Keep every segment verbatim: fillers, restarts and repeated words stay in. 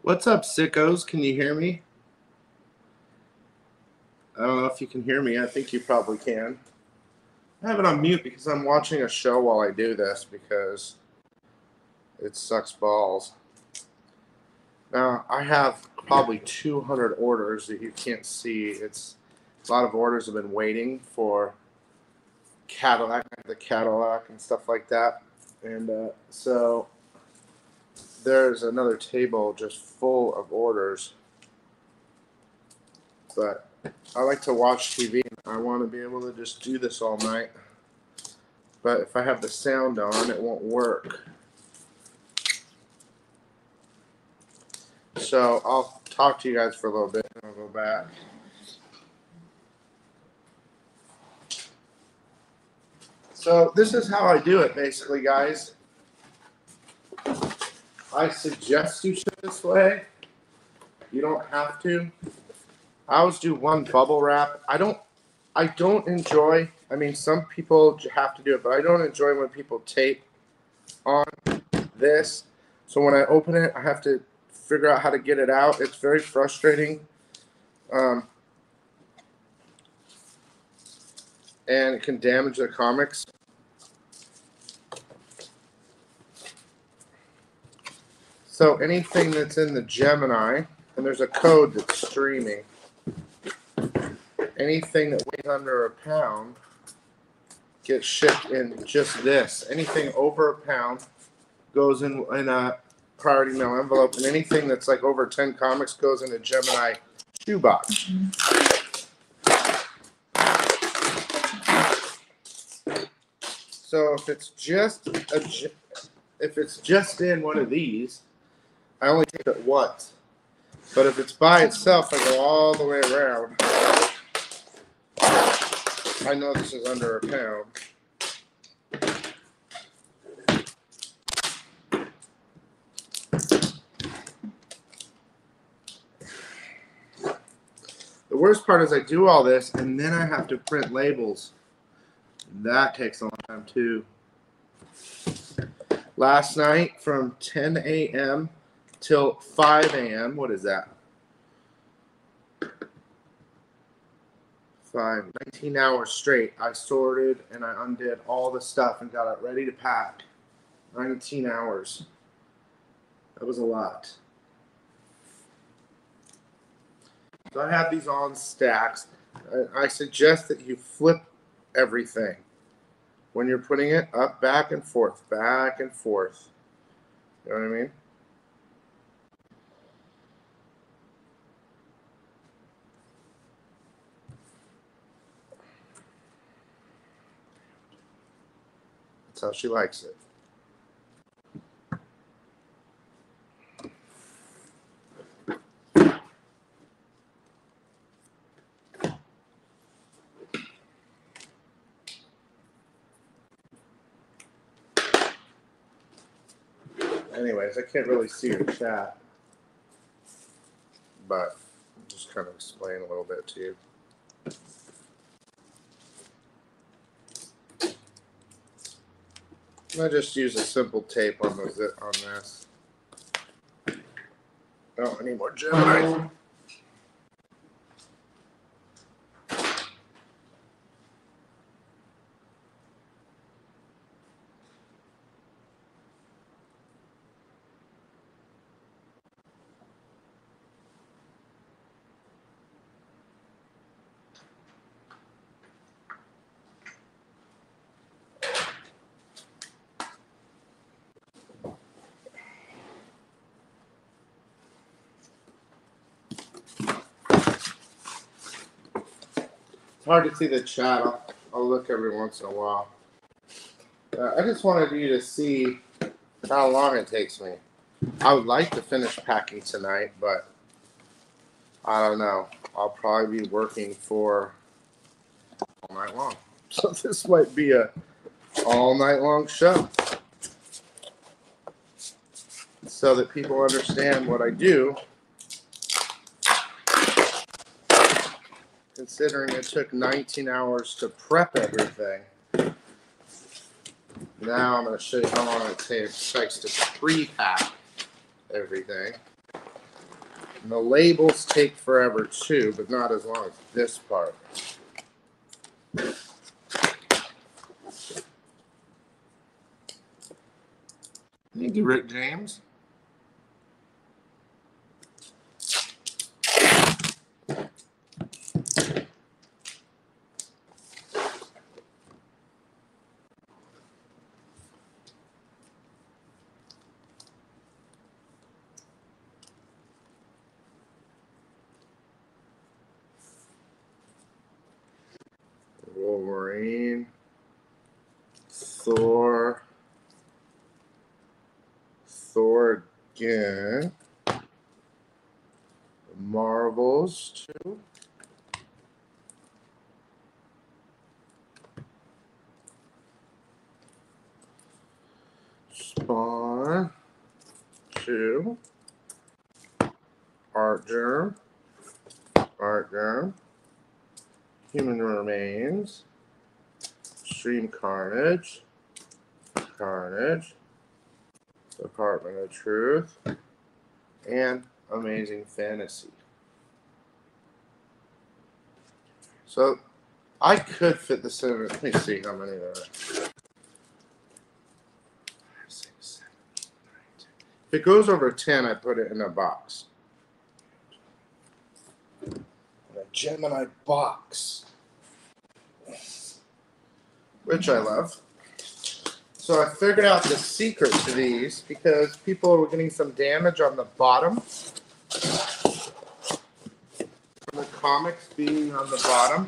What's up, sickos? Can you hear me? I don't know if you can hear me. I think you probably can. I have it on mute because I'm watching a show while I do this because it sucks balls. Now, I have probably two hundred orders that you can't see. It's a lot of orders have been waiting for Cadillac, the Cadillac and stuff like that. And uh, so there's another table just full of orders. But I like to watch T V. I want to be able to just do this all night. But if I have the sound on, it won't work. So I'll talk to you guys for a little bit and I'll go back. So this is how I do it, basically, guys. I suggest you ship this way. You don't have to. I always do one bubble wrap. I don't I don't enjoy, I mean, some people have to do it, but I don't enjoy when people tape on this. So when I open it, I have to figure out how to get it out. It's very frustrating. Um, and it can damage the comics. So anything that's in the Gemini, and there's a code that's streaming, anything that weighs under a pound gets shipped in just this. Anything over a pound goes in, in a priority mail envelope, and anything that's like over ten comics goes in a Gemini shoebox. So if it's just a, if it's just in one of these, I only take it once. But if it's by itself, I go all the way around. I know this is under a pound. The worst part is I do all this and then I have to print labels. That takes a long time too. Last night from ten A M till five A M, what is that? Five, nineteen hours straight. I sorted and I undid all the stuff and got it ready to pack. nineteen hours. That was a lot. So I have these on stacks. I suggest that you flip everything when you're putting it up, back and forth, back and forth. You know what I mean? That's how she likes it. Anyways, I can't really see your chat, but I'll just kind of explain a little bit to you. I just use a simple tape on the on this. Oh, I need more Gemini. It's hard to see the chat. I'll, I'll look every once in a while. Uh, I just wanted you to see how long it takes me. I would like to finish packing tonight, but I don't know. I'll probably be working for all night long. So this might be a all night long show. So that people understand what I do. Considering it took nineteen hours to prep everything. Now I'm going to show you how long it takes to pre-pack everything. And the labels take forever too, but not as long as this part. Thank you, Rick James. Wolverine, Thor, Thor again, Marvels too, Spawn two, Artgerm, Artgerm, Human Remains, Extreme Carnage, Carnage, Department of Truth, and Amazing Fantasy. So I could fit this in. Let me see how many there are. Six, seven, nine, ten. If it goes over ten, I put it in a box. A Gemini box, which I love. So I figured out the secret to these because people were getting some damage on the bottom. From the comics being on the bottom.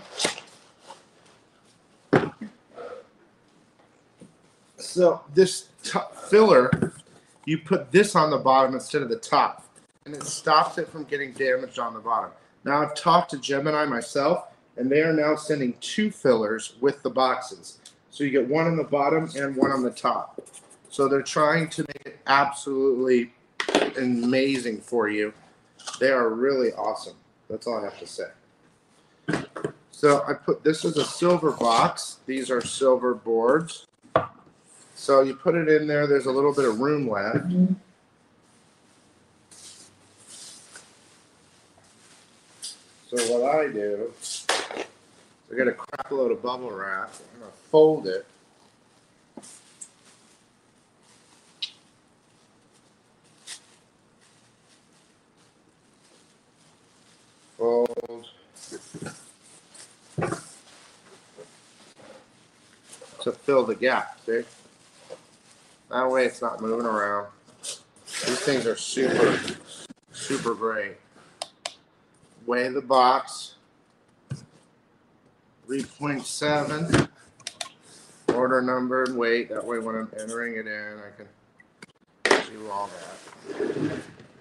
So this top filler, you put this on the bottom instead of the top, and it stops it from getting damaged on the bottom. Now I've talked to Gemini myself, and they are now sending two fillers with the boxes. So you get one on the bottom and one on the top. So they're trying to make it absolutely amazing for you. They are really awesome. That's all I have to say. So I put this as a silver box. These are silver boards. So you put it in there. There's a little bit of room left. So what I do, I get a crap load of bubble wrap. I'm going to fold it. Fold. To fill the gap, see? That way it's not moving around. These things are super, super great. Weigh the box. three point seven. Order number and weight. That way when I'm entering it in, I can do all that.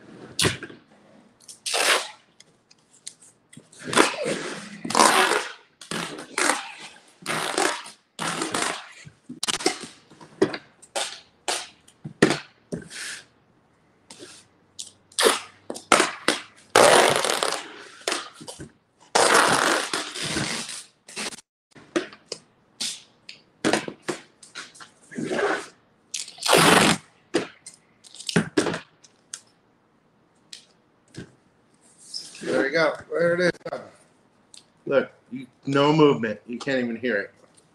There we go. There it is. Look, you, no movement. You can't even hear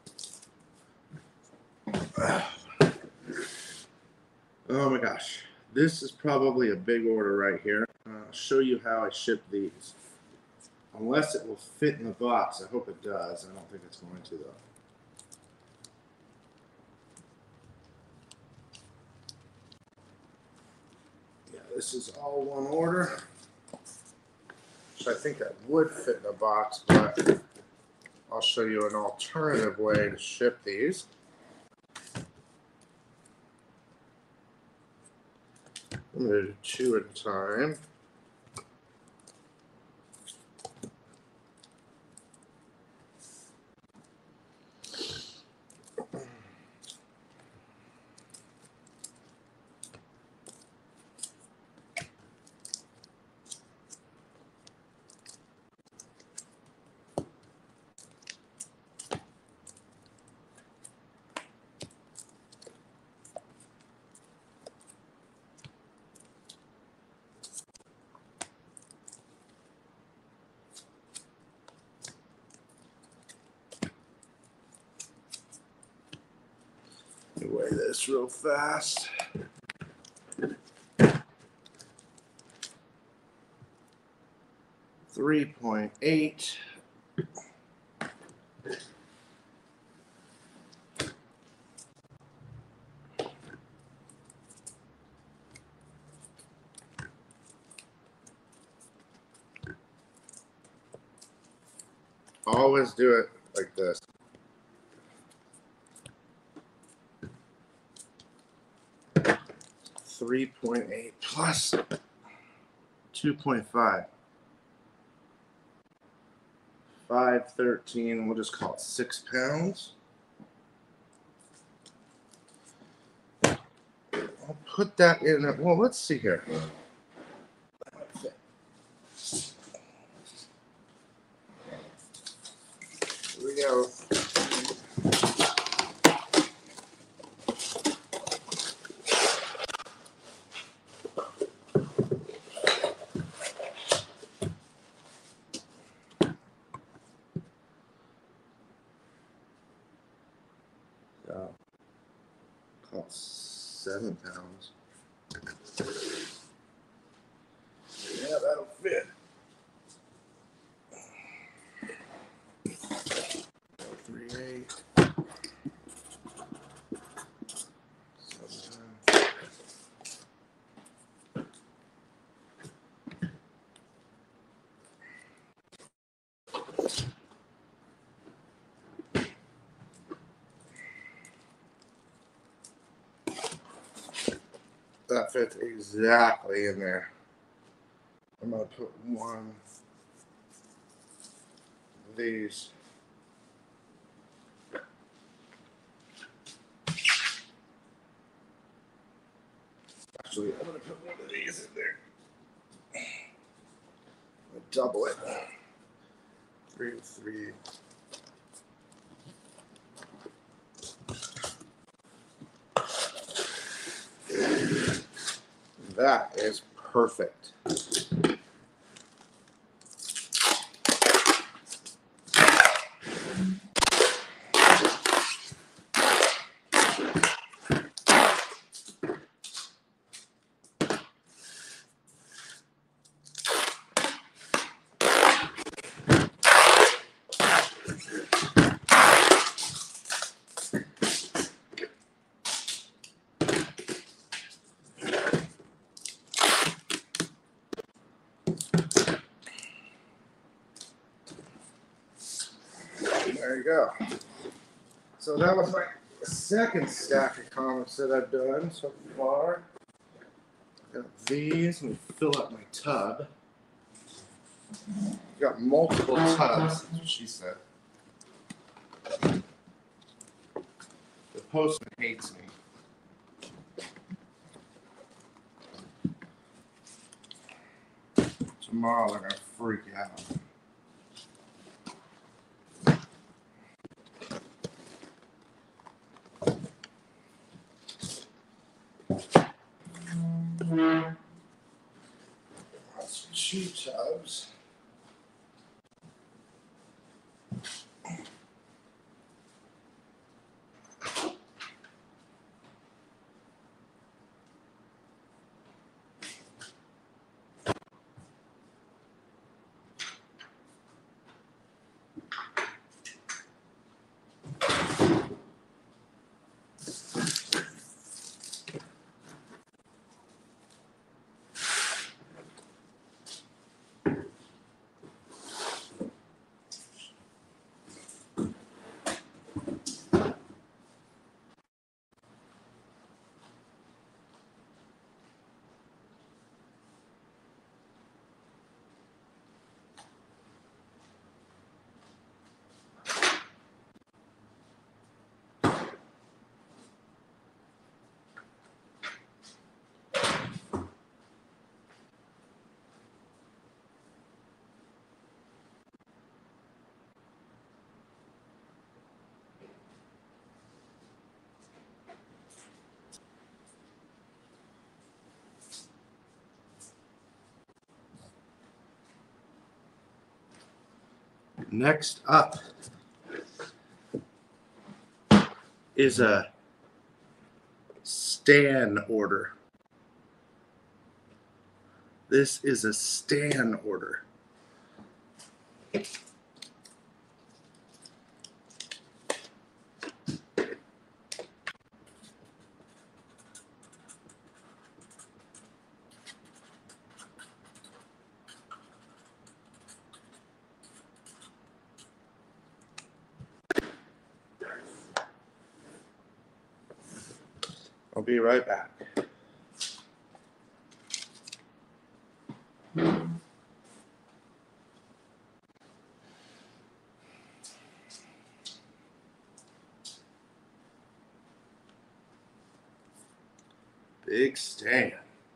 it. Oh my gosh. This is probably a big order right here. I'll show you how I ship these. Unless it will fit in the box. I hope it does. I don't think it's going to, though. Yeah, this is all one order. So I think that would fit in a box, but I'll show you an alternative way to ship these. I'm going to do two at a time. this real fast. three point eight. Always do it like this. three point eight plus two point five. five thirteen, we'll just call it six pounds. I'll put that in. Well, let's see here. Here we go. So, call it seven pounds. Yeah, that'll fit. Three eight. Seven. That fits exactly in there. I'm gonna put one of these. Actually, I'm gonna put one of these in there. I'll double it. Three to three. That is perfect. There you go. So that was my second stack of comics that I've done so far. Got these. Let me fill up my tub. Got multiple tubs. That's what she said. The postman hates me. Tomorrow they're gonna freak out. That's two tubs. Next up is a Stan order. This is a Stan order. I'll be right back. Big Stan.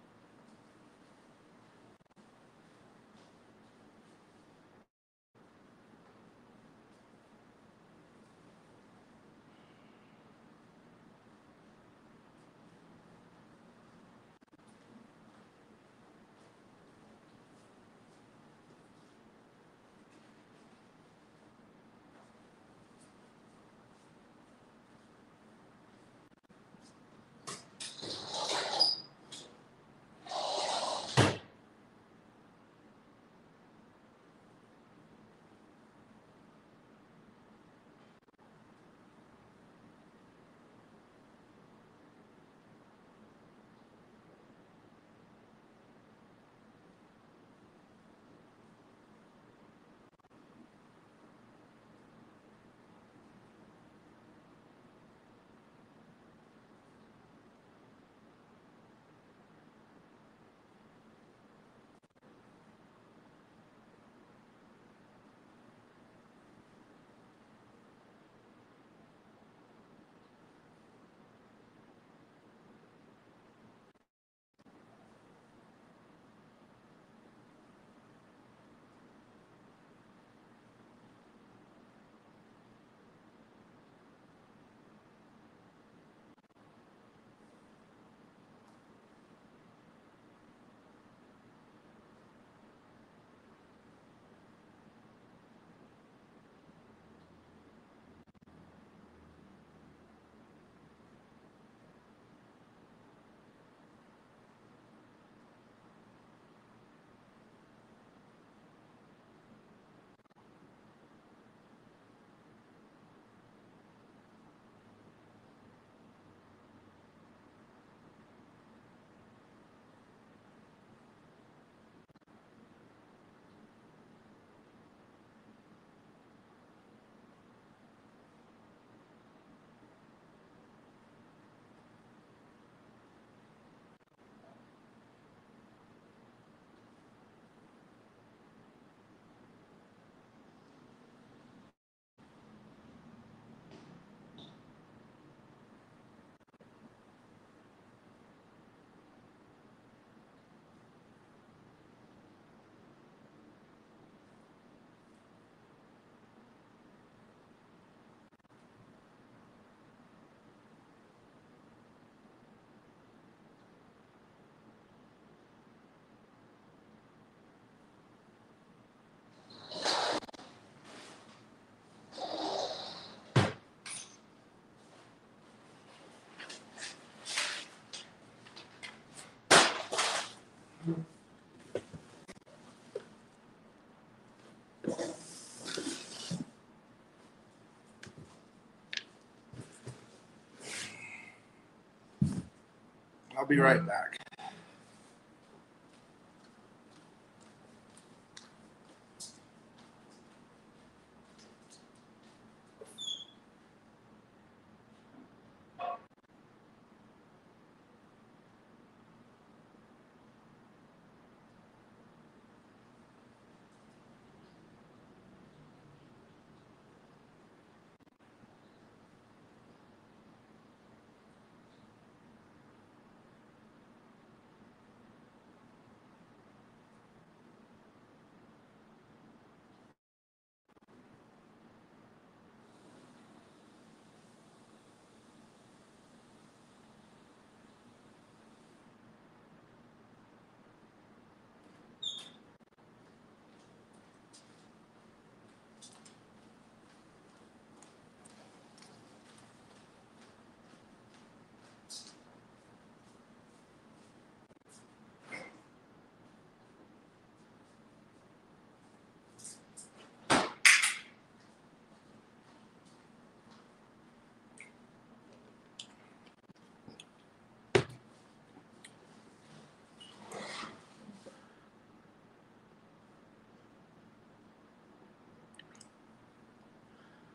I'll be right back.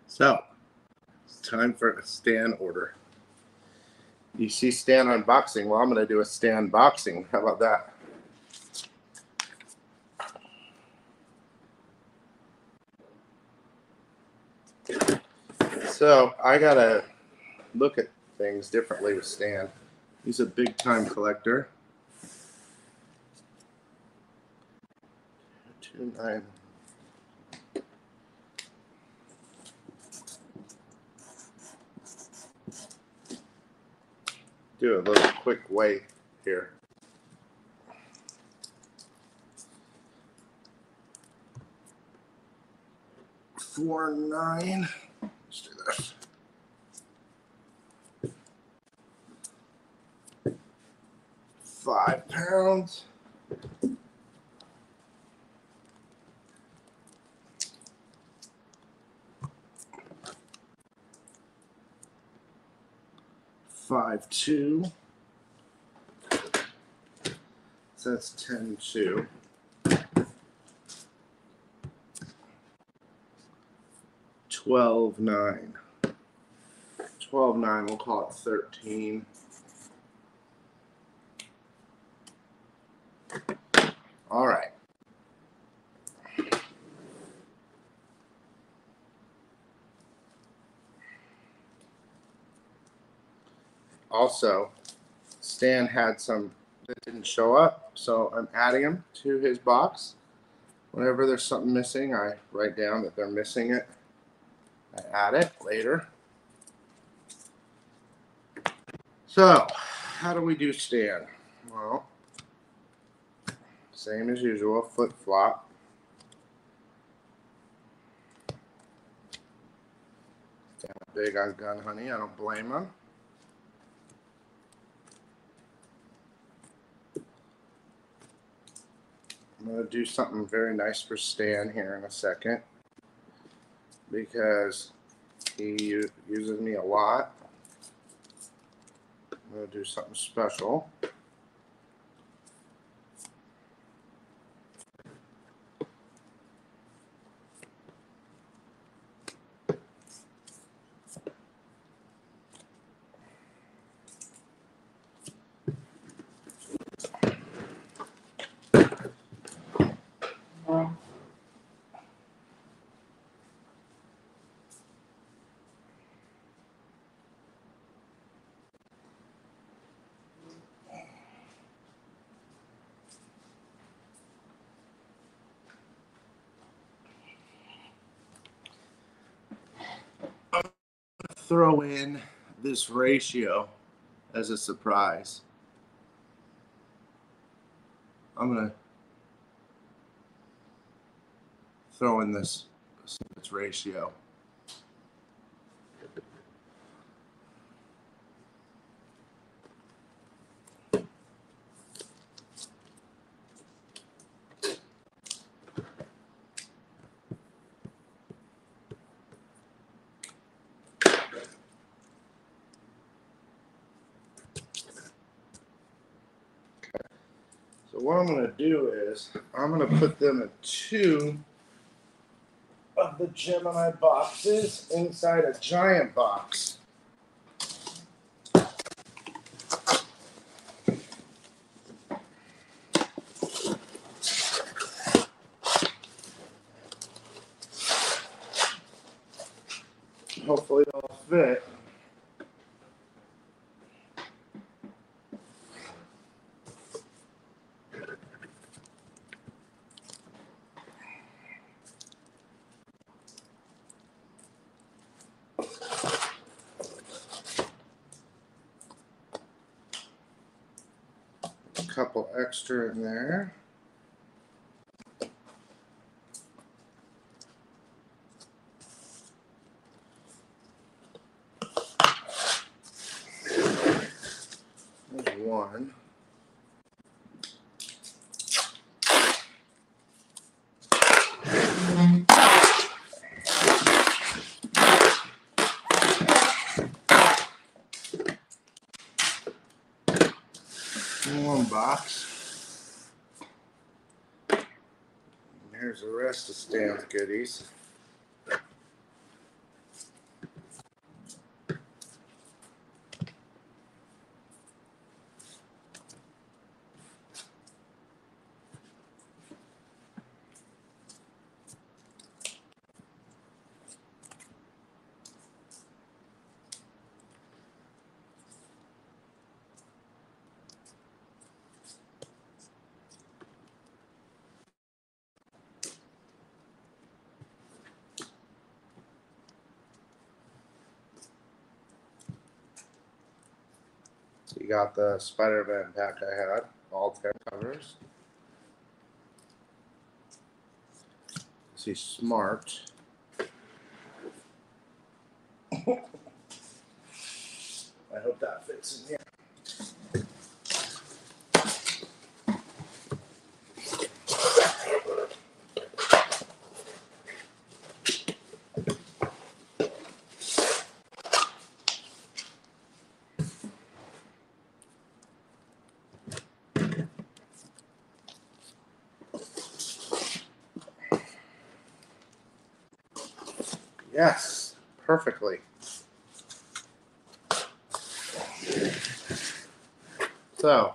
So, it's time for a Stan order. You see Stan unboxing. Well, I'm going to do a Stan boxing. How about that? So, I got to look at things differently with Stan. He's a big time collector. Two nine. Do a little quick weigh here. Four nine. Let's do this. Five pounds. Five two. So that's ten two. Twelve nine. Twelve nine. We'll call it thirteen. All right. Also, Stan had some that didn't show up, so I'm adding them to his box. Whenever there's something missing, I write down that they're missing it. I add it later. So, how do we do Stan? Well, same as usual, flip flop. Stan big on Gun Honey, I don't blame him. I'm going to do something very nice for Stan here in a second because he uses me a lot. I'm going to do something special. Throw in this ratio as a surprise. I'm going to throw in this, this ratio. So what I'm going to do is I'm going to put them in two of the Gemini boxes inside a giant box. Hopefully they'll fit. A couple extra in there. There's one. One box. And here's the rest of Stan's goodies. got the Spider-Man pack I had, all ten covers. He's smart. I hope that fits in here. Yes, perfectly. So,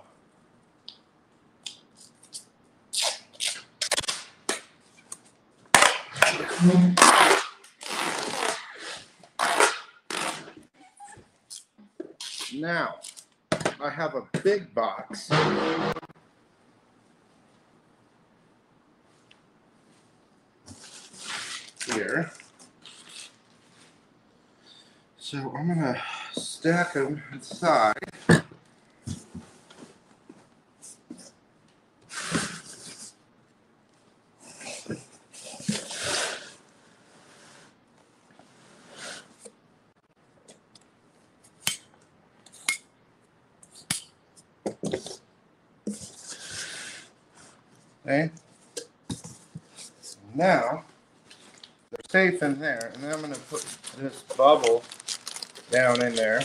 now I have a big box here. So I'm gonna stack them inside. Okay. Now they're safe in there, and then I'm gonna put this bubble down in there.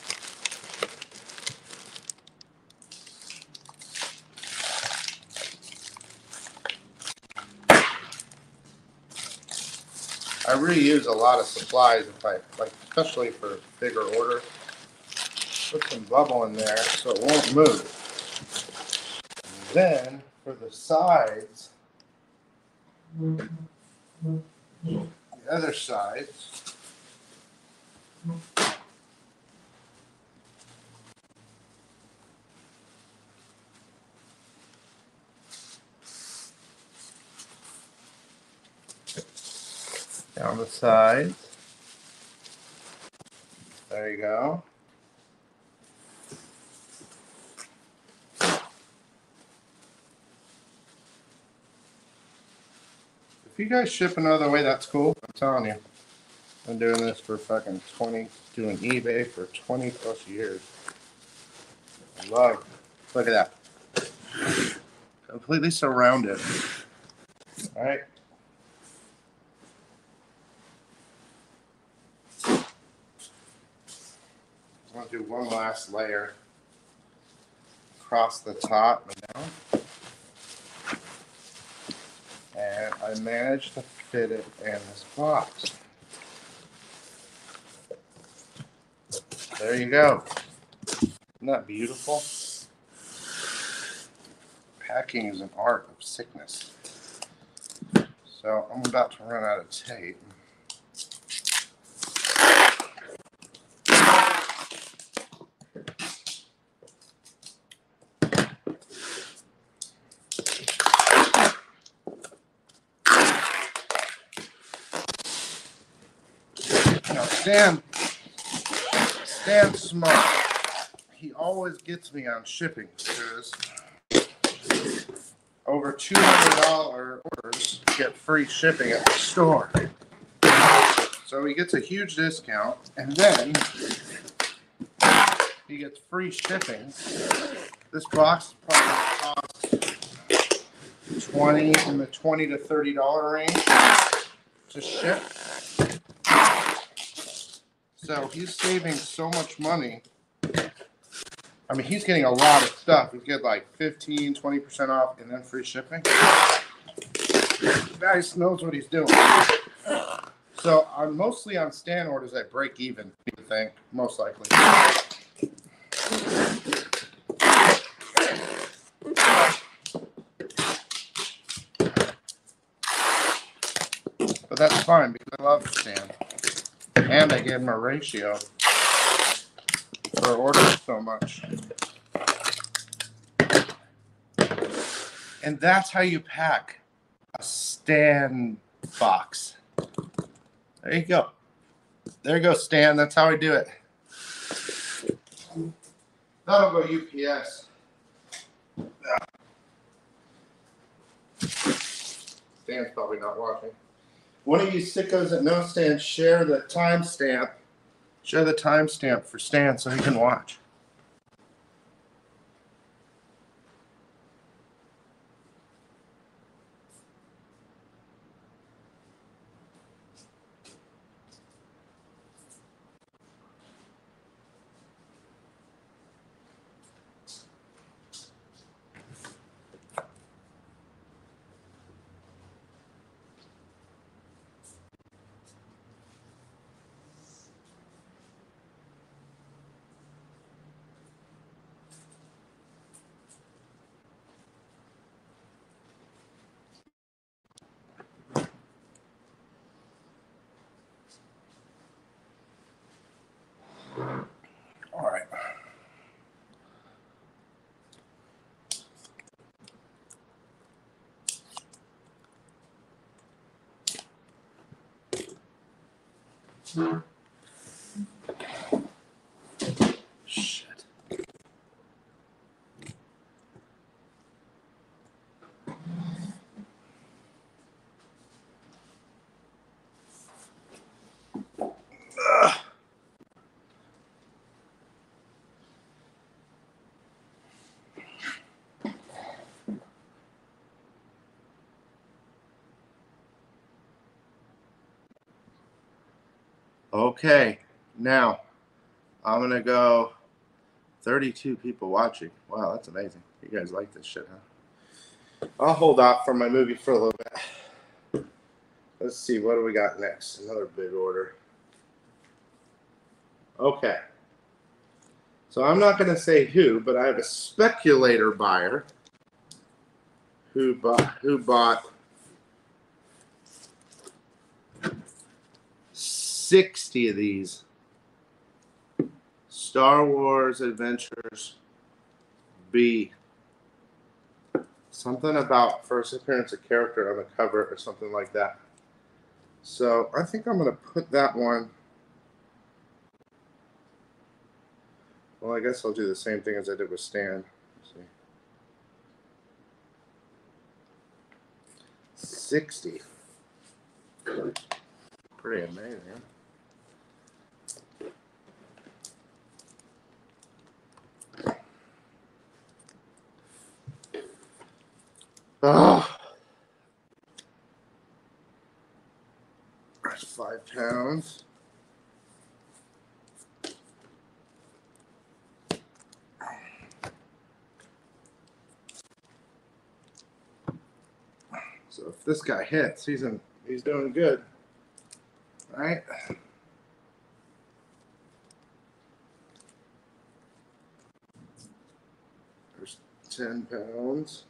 I reuse a lot of supplies if I like, especially for bigger order. Put some bubble in there so it won't move. And then for the sides, the other sides, down the sides. There you go. If you guys ship another way, that's cool. I'm telling you. I've been doing this for fucking twenty, doing eBay for twenty plus years. I love, look at that. Completely surrounded. All right. I'm going to do one last layer across the top and down. And I managed to fit it in this box. There you go. Isn't that beautiful? Packing is an art of sickness. So I'm about to run out of tape. Now Stan, Stan's smart. He always gets me on shipping because over two hundred dollars orders get free shipping at the store. So he gets a huge discount, and then he gets free shipping. This box probably costs twenty in the twenty to thirty dollar range to ship. So he's saving so much money. I mean, he's getting a lot of stuff. He's getting like fifteen, twenty percent off and then free shipping. The guy knows what he's doing. So I'm mostly on Stan orders at break even, I think, most likely. But that's fine because I love Stan. And I gave him a ratio for ordering so much. And that's how you pack a Stan box. There you go. There you go, Stan. That's how I do it. That'll go U P S. Stan's probably not watching. One of you sickos that know Stan, share the timestamp. Share the timestamp for Stan so he can watch. All right. Shit. Ugh. Okay, now I'm gonna go thirty-two people watching. Wow, that's amazing. You guys like this shit, huh? I'll hold off for my movie for a little bit. Let's see, what do we got next? Another big order. Okay. So I'm not gonna say who, but I have a speculator buyer who bought who bought sixty of these Star Wars Adventures B. Something about first appearance of character on the cover or something like that. So I think I'm going to put that one. Well, I guess I'll do the same thing as I did with Stan. Let's see. sixty. Pretty amazing. Oh, that's five pounds. So if this guy hits, he's in, he's doing good, right? There's ten pounds.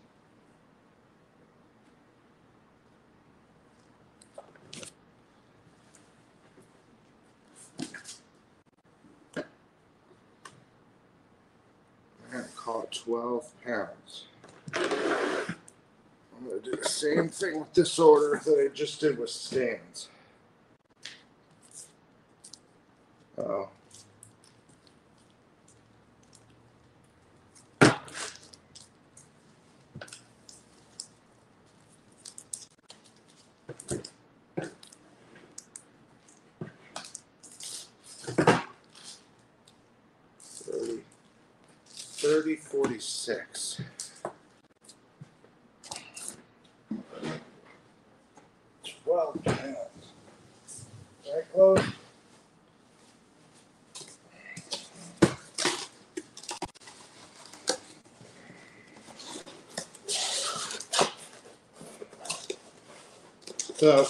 I'm gonna call it twelve pounds. I'm gonna do the same thing with this order that I just did with Stan's. Oh. thirty, thirty, forty-six. twelve pounds. Right, close. So,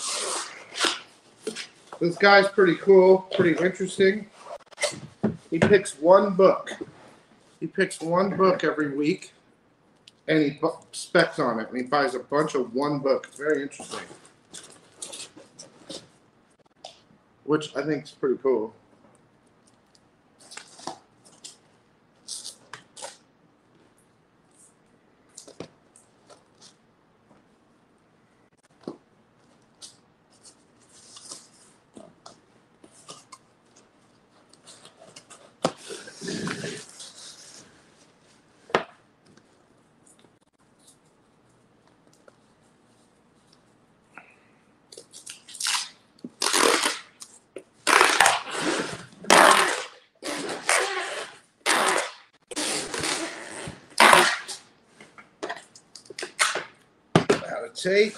this guy's pretty cool, pretty interesting. He picks one book. He picks one book every week, and he specs on it, and he buys a bunch of one book. It's very interesting, which I think is pretty cool. tape.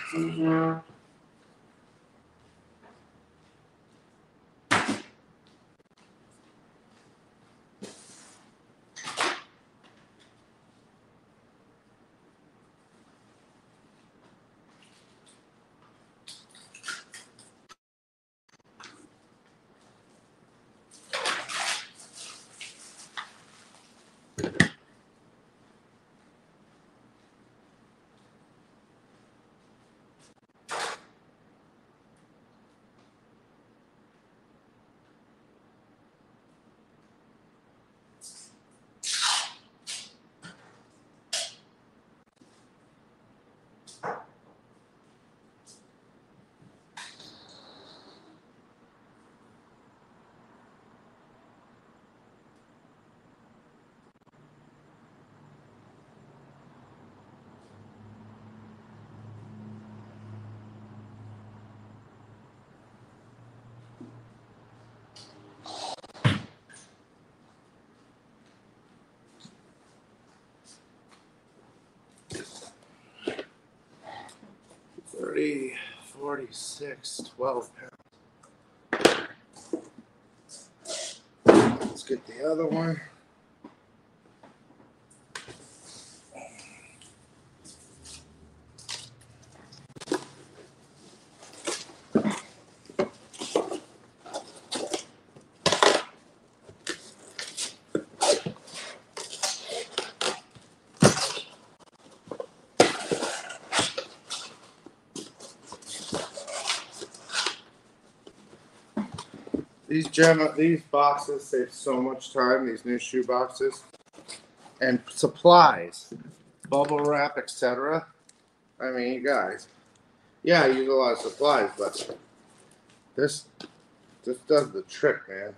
thirty, forty-six, twelve pounds. Let's get the other one. These gem these boxes save so much time, these new shoe boxes. And supplies, bubble wrap, et cetera. I mean, you guys, yeah, I use a lot of supplies, but this this does the trick, man.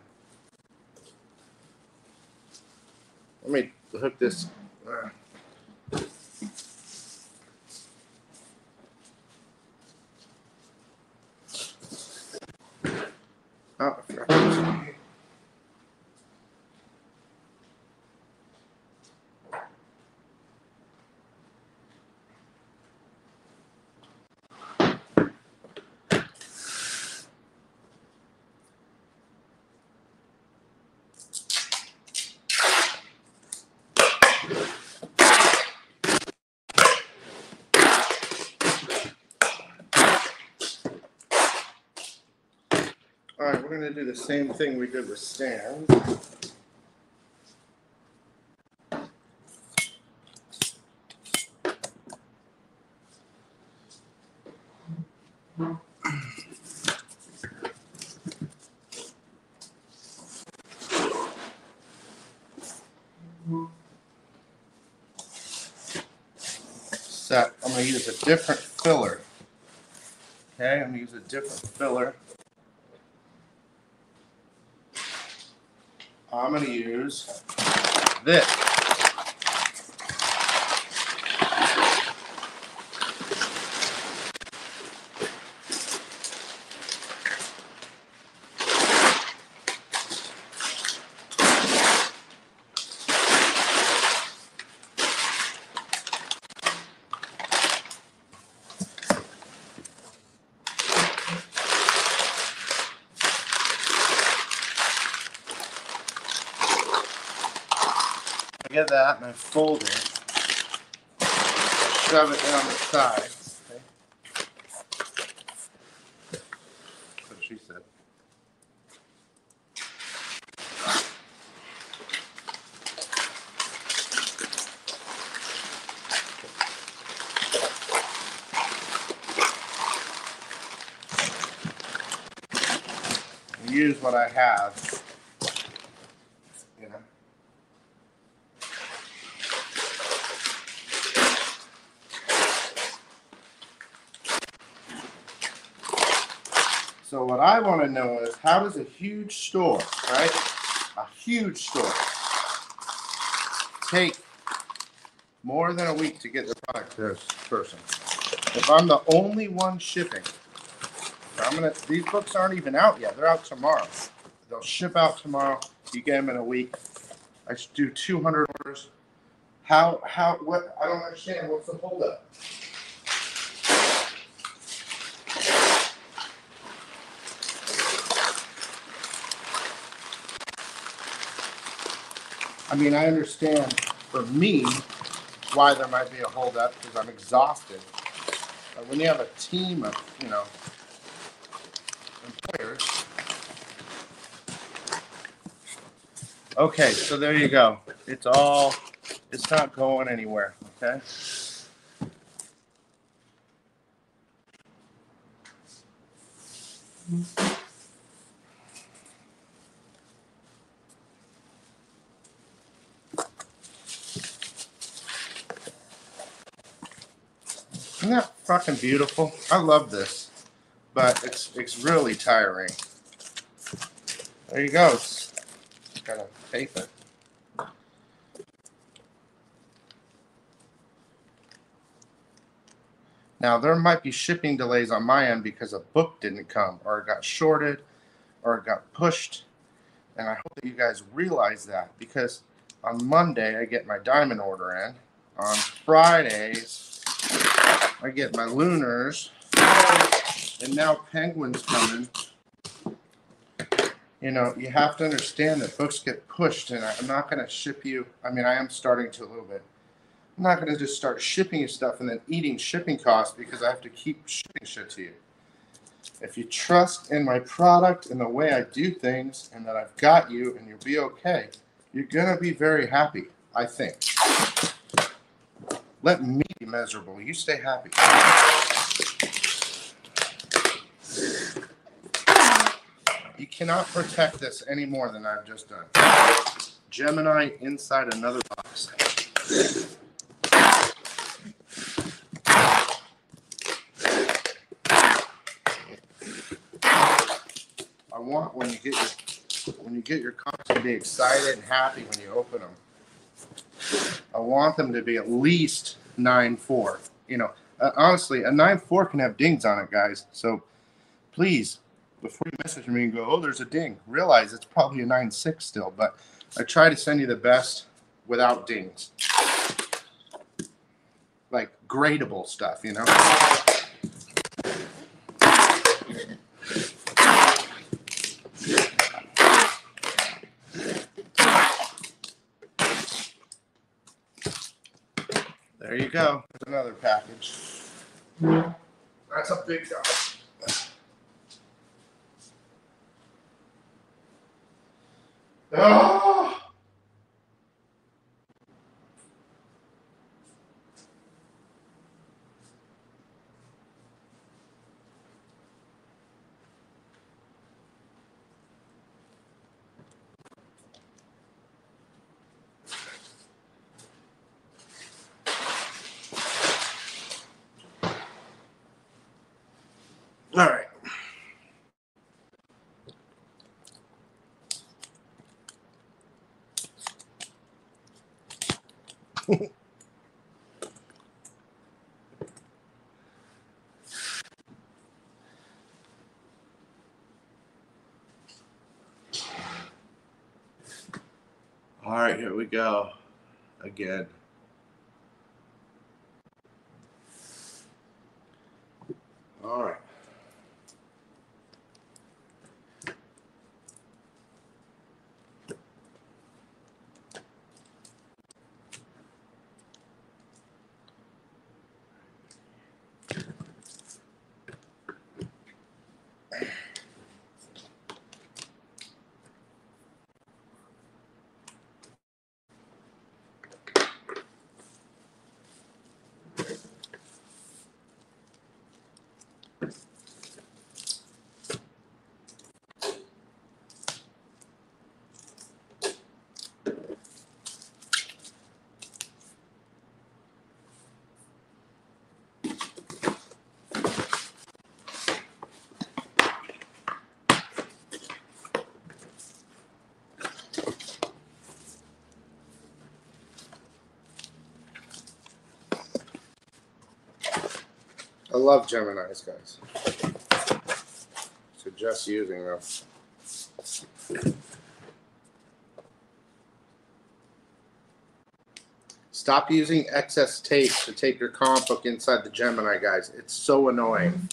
Let me hook this. Uh, oh, I forgot. All right, we're going to do the same thing we did with stands. Set. I'm going to use a different filler. Okay, I'm going to use a different filler. I'm going to use this. I get that and I fold it, shove it down the side. Okay. That's what she said. Use what I have, you know. So what I want to know is, how does a huge store, right? A huge store take more than a week to get the product to this person? If I'm the only one shipping, I'm gonna. These books aren't even out yet. They're out tomorrow. They'll ship out tomorrow. You get them in a week. I should do two hundred orders. How? How? What? I don't understand. What's the holdup? I mean, I understand for me why there might be a holdup because I'm exhausted. But when you have a team of, you know, employers. Okay, so there you go. It's all, it's not going anywhere, okay? Isn't that fucking beautiful? I love this, but it's it's really tiring. There you go. It's, gotta tape it. Now there might be shipping delays on my end because a book didn't come, or it got shorted, or it got pushed, and I hope that you guys realize that because on Monday I get my diamond order in. On Fridays I get my lunars, and now penguins coming. You know, you have to understand that books get pushed, and I'm not going to ship you. I mean, I am starting to a little bit. I'm not going to just start shipping you stuff and then eating shipping costs because I have to keep shipping shit to you. If you trust in my product and the way I do things and that I've got you and you'll be okay, you're going to be very happy, I think. Let me be miserable. You stay happy. You cannot protect this any more than I've just done. Gemini inside another box. I want when you get your when you get your cards to be excited and happy when you open them. I want them to be at least nine four. You know, uh, honestly, a nine four can have dings on it, guys. So please, before you message me and go, oh, there's a ding, realize it's probably a nine six still. But I try to send you the best without dings. Like gradable stuff, you know? There you go. There's another package. That's a big guy. Oh! All right. All right, here we go again. All right. I love Geminis, guys. Suggest using them. Stop using excess tape to tape your comic book inside the Gemini, guys. It's so annoying.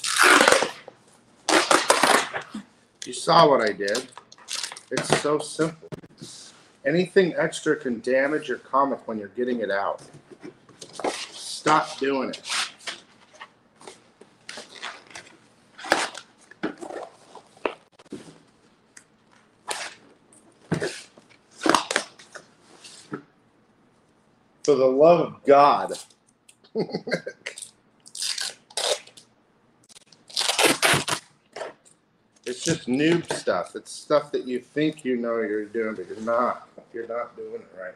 You saw what I did. It's so simple. Anything extra can damage your comic when you're getting it out. Stop doing it. For the love of God. It's just noob stuff. It's stuff that you think you know you're doing, but you're not. You're not doing it right.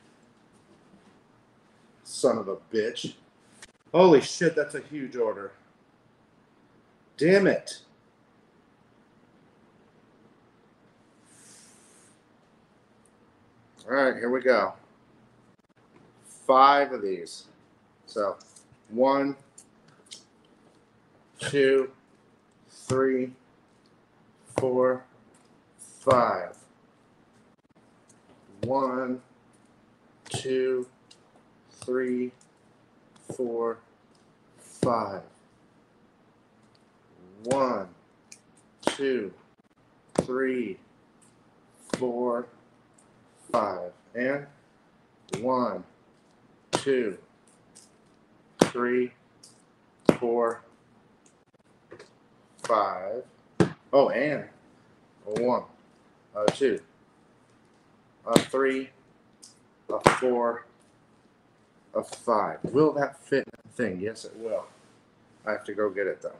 Son of a bitch. Holy shit, that's a huge order. Damn it. All right, here we go. Five of these. So, one, two, three, four, five. One, two, three, four, five. One, two, three, four, five. And one, two, three, four, five. Oh, and a one, a two, a three, a four, a five. Will that fit in the thing? Yes, it will. I have to go get it, though.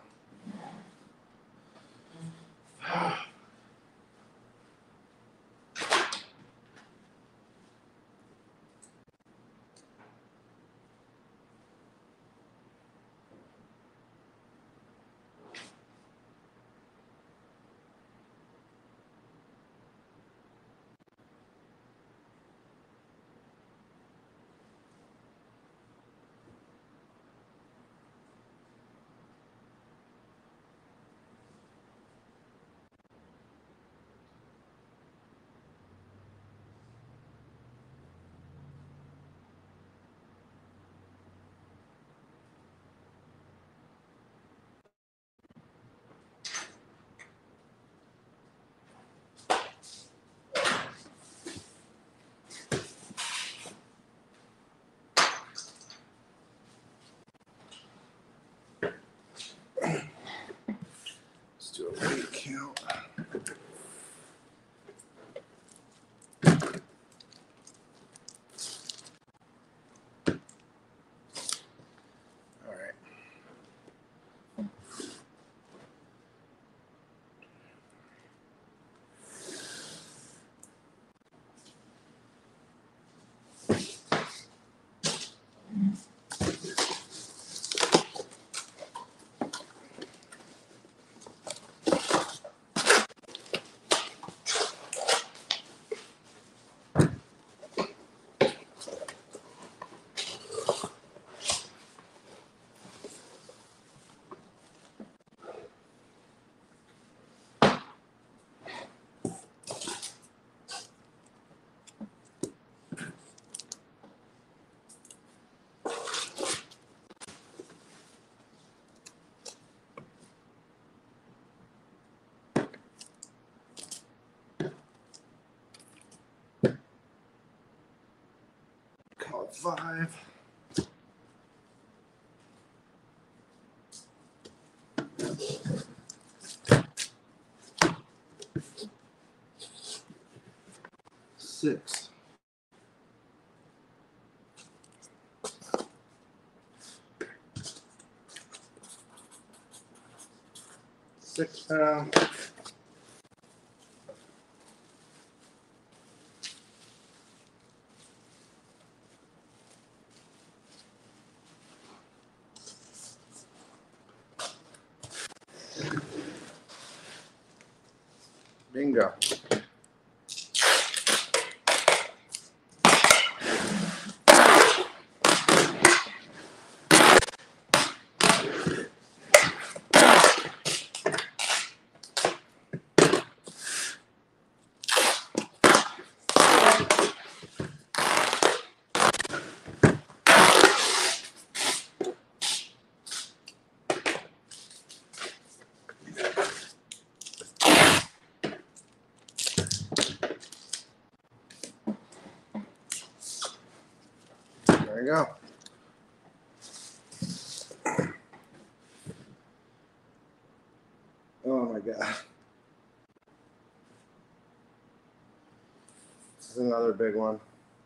Let's do a weight count. All right. Call it five. Six. Six pounds. Bingo. There you go. Oh my God. This is another big one.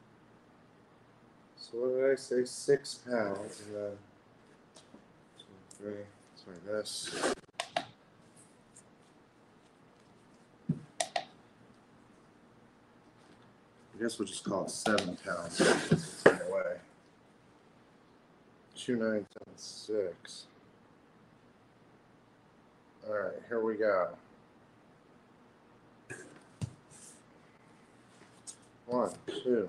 So what did I say? Six pounds. And then two, three. Sorry, this. I guess we'll just call it seven pounds. It's in the way. Two, nine, ten, six. All right, here we go. One, two,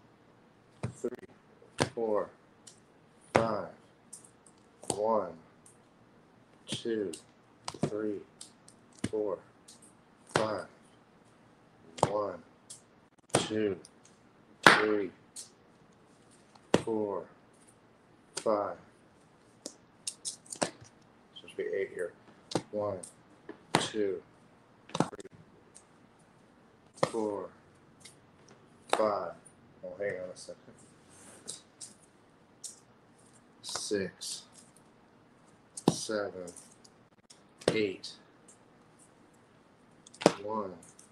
three, four, five. One, two, three, four, five. One, two, three, four, five. Supposed to be eight here. One, two, three, four, five. Oh, hang on a second. Six, seven, eight. One,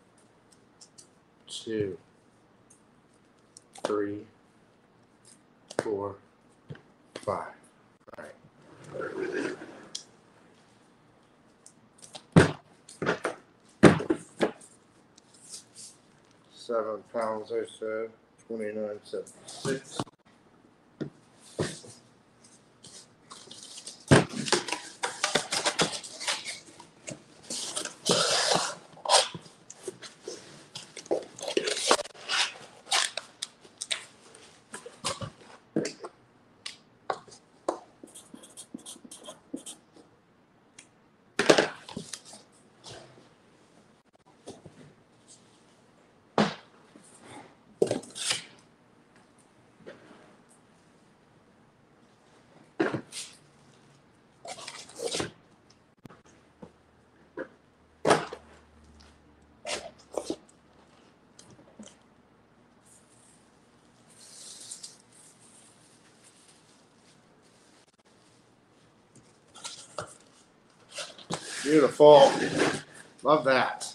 two, three, four, five. All right. Seven pounds, I said. Twenty-nine seventy-six. Beautiful. Love that.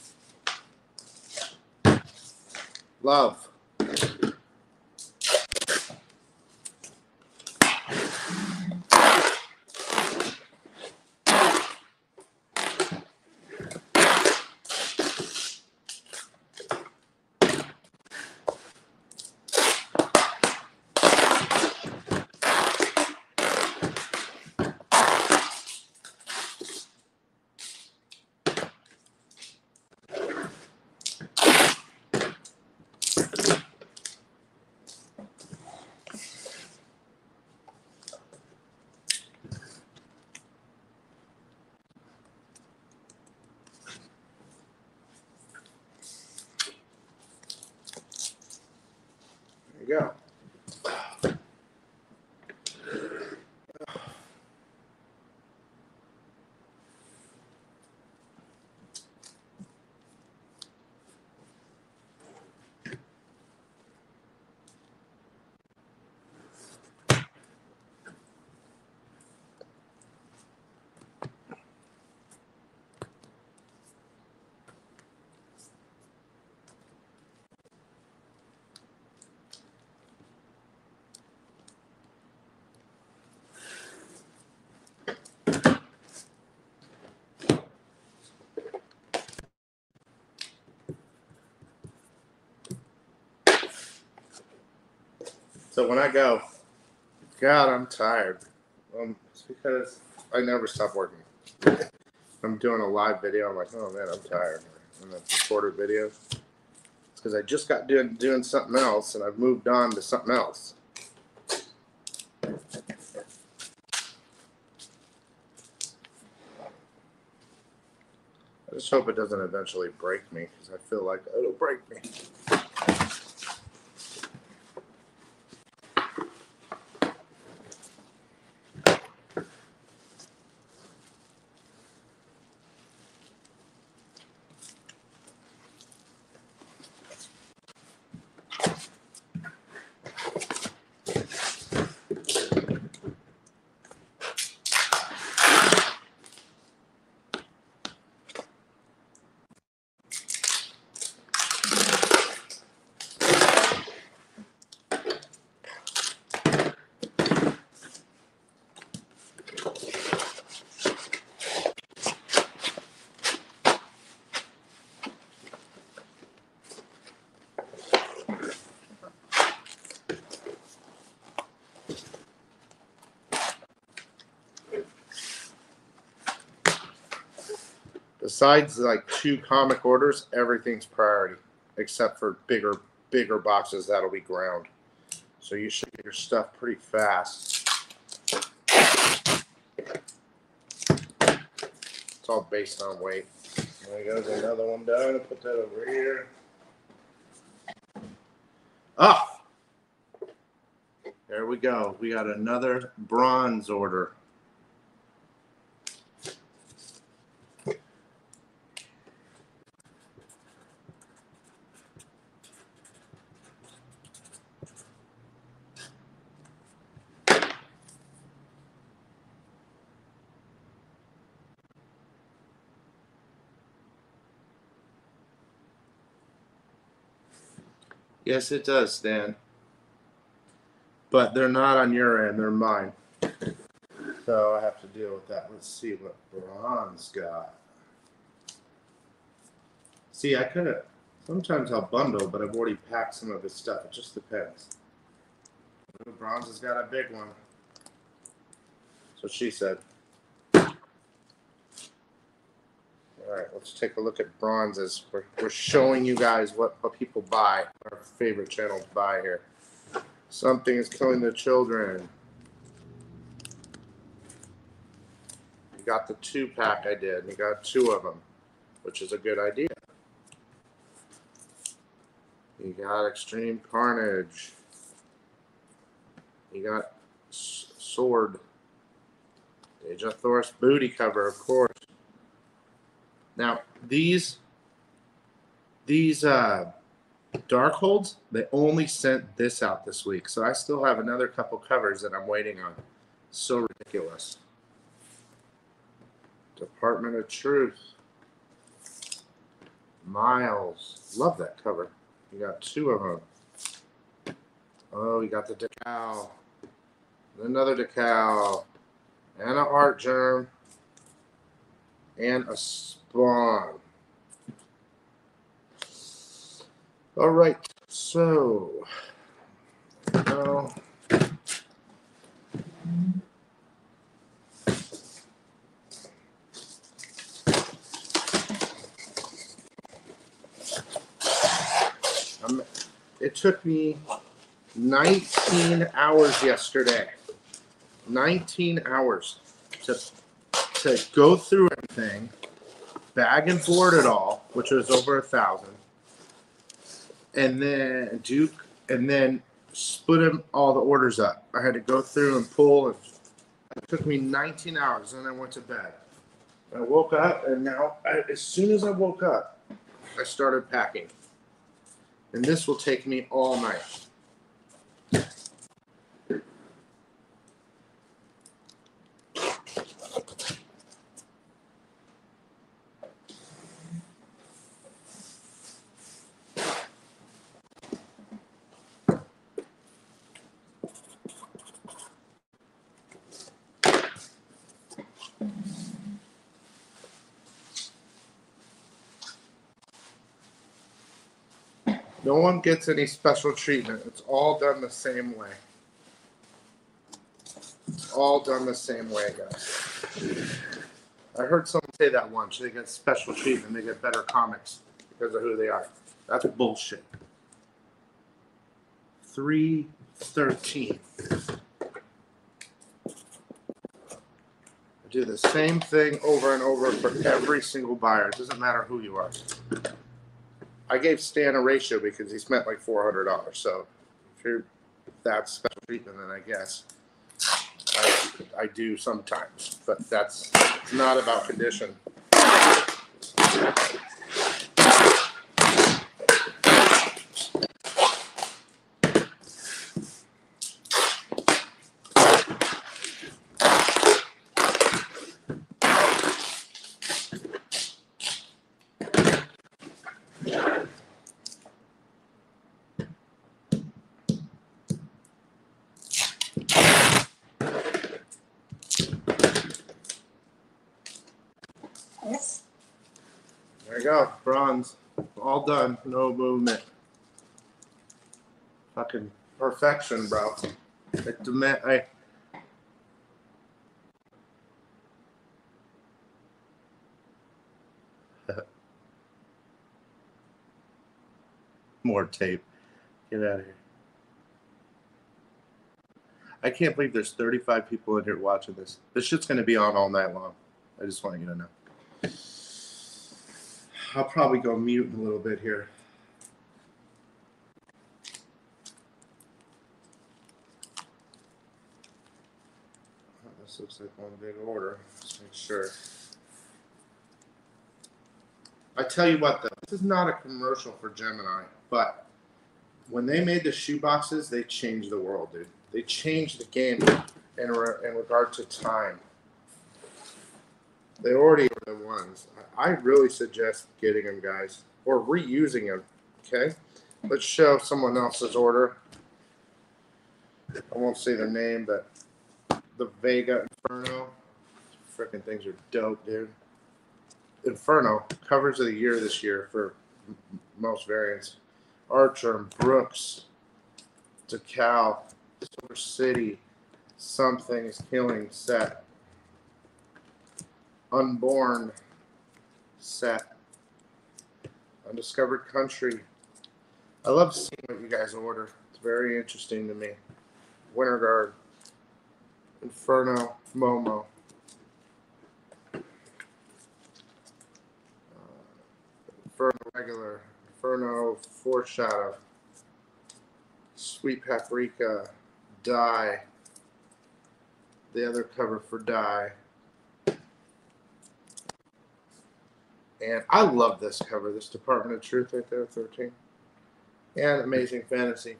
Love. There you go. So when I go, God, I'm tired. Um, it's because I never stop working. I'm doing a live video. I'm like, oh man, I'm tired. And then recorded video. It's because I just got doing doing something else, and I've moved on to something else. I just hope it doesn't eventually break me, because I feel like it'll break me. Besides like two comic orders, everything's priority, except for bigger, bigger boxes that'll be ground. So you should get your stuff pretty fast. It's all based on weight. There goes another one done. I'll put that over here. Ah! There we go. We got another bronze order. Yes, it does, Stan. But they're not on your end, they're mine. So I have to deal with that. Let's see what bronze got. See, I could have, sometimes I'll bundle, but I've already packed some of his stuff. It just depends. Bronze has got a big one. That's what she said. All right, let's take a look at bronzes. We're, we're showing you guys what, what people buy, our favorite channel to buy here. Something is killing the children. You got the two pack I did. You got two of them, which is a good idea. You got Extreme Carnage. You got S Sword. Agent Thor's booty cover, of course. Now, these these uh, Darkholds, they only sent this out this week. So I still have another couple covers that I'm waiting on. So ridiculous. Department of Truth. Miles. Love that cover. You got two of them. Oh, you got the decal. Another decal. And an art germ. And a spawn. All right, so now um, it took me nineteen hours yesterday. nineteen hours to to go through everything, bag and board it all, which was over a thousand, and then do and then split them all the orders up. I had to go through and pull, and it took me nineteen hours. And then I went to bed. I woke up, and now I, as soon as I woke up, I started packing. And this will take me all night. No one gets any special treatment. It's all done the same way. It's all done the same way, guys. I heard someone say that once. They get special treatment. They get better comics because of who they are. That's bullshit. three thirteen. I do the same thing over and over for every single buyer. It doesn't matter who you are. I gave Stan a ratio because he spent like four hundred dollars. So if you're that's special treatment, then I guess I, I do sometimes. But that's not about condition. There you go, bronze. All done, no movement. Fucking perfection, bro. It demand, I, More tape. Get out of here. I can't believe there's thirty-five people in here watching this. This shit's going to be on all night long. I just want you to know. I'll probably go mute in a little bit here. Oh, this looks like one big order. Let's make sure. I tell you what, though, this is not a commercial for Gemini, but when they made the shoe boxes, they changed the world, dude. They changed the game in, re- in regard to time. They already are the ones. I really suggest getting them, guys, or reusing them. Okay, let's show someone else's order. I won't say their name, but the Vega Inferno. Freaking things are dope, dude. Inferno, covers of the year this year for m- most variants. Archer, Brooks, DeKalb, Silver City, Something is Killing set. Unborn set. Undiscovered Country. I love seeing what you guys order. It's very interesting to me. Winter Guard. Inferno, Momo. Uh, Inferno Regular. Inferno Foreshadow. Sweet Paprika. Die. The other cover for Die. And I love this cover, this Department of Truth right there, thirteen. And Amazing Fantasy.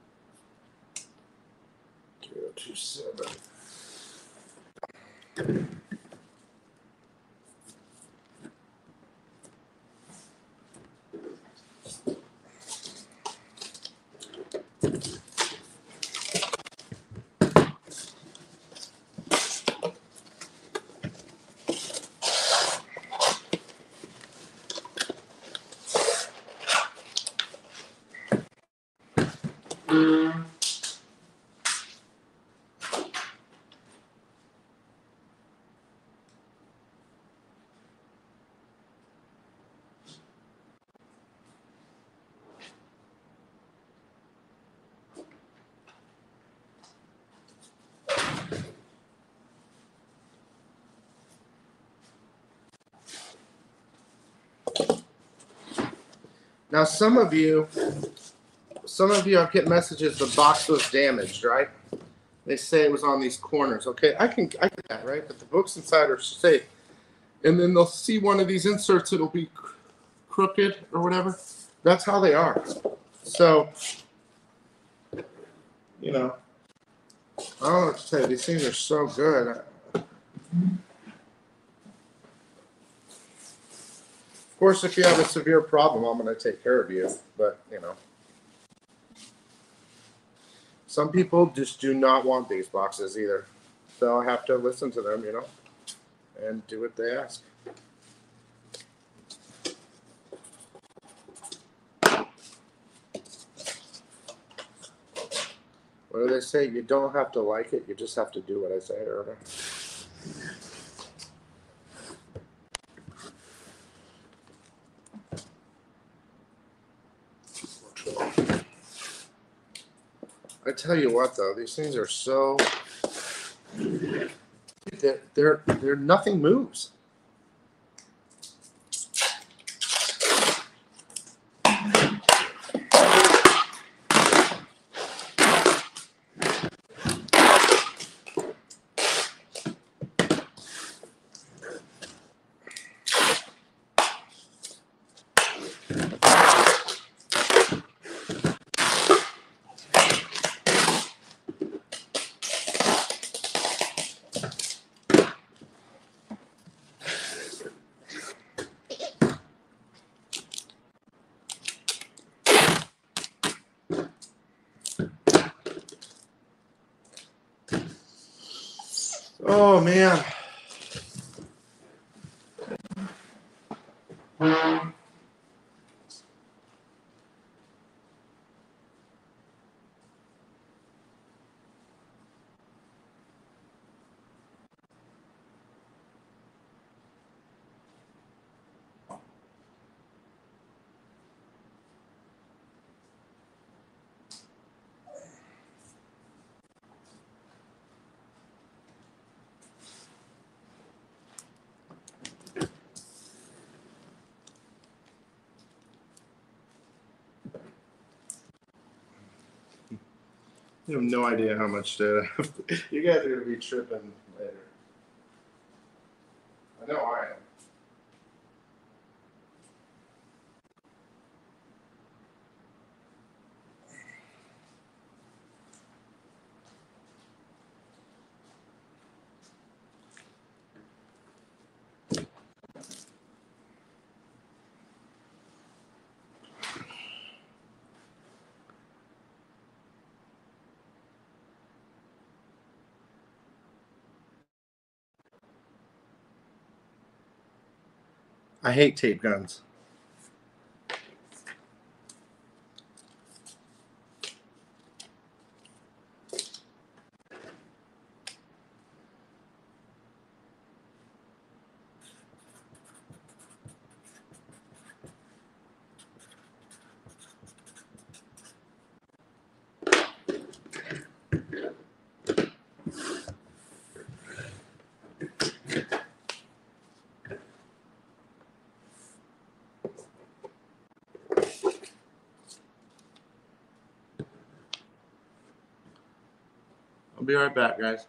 zero two seven. Now, some of you, some of you, I'm getting messages. The box was damaged, right? They say it was on these corners. Okay, I can, I get that, right? But the books inside are safe. And then they'll see one of these inserts. It'll be crooked or whatever. That's how they are. So, you know, I don't know what to tell you. These things are so good. Of course, if you have a severe problem, I'm going to take care of you. But, you know, some people just do not want these boxes either. So I have to listen to them, you know, and do what they ask. What do they say? You don't have to like it. You just have to do what I say, Erna. I tell you what, though, these things are so they're they're, they're nothing moves. Oh man. You have no idea how much data. You guys are gonna be tripping later. I know I am. I hate tape guns. I'll be right back, guys.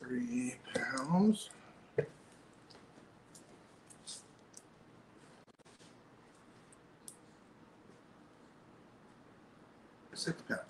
three pounds. Six pounds.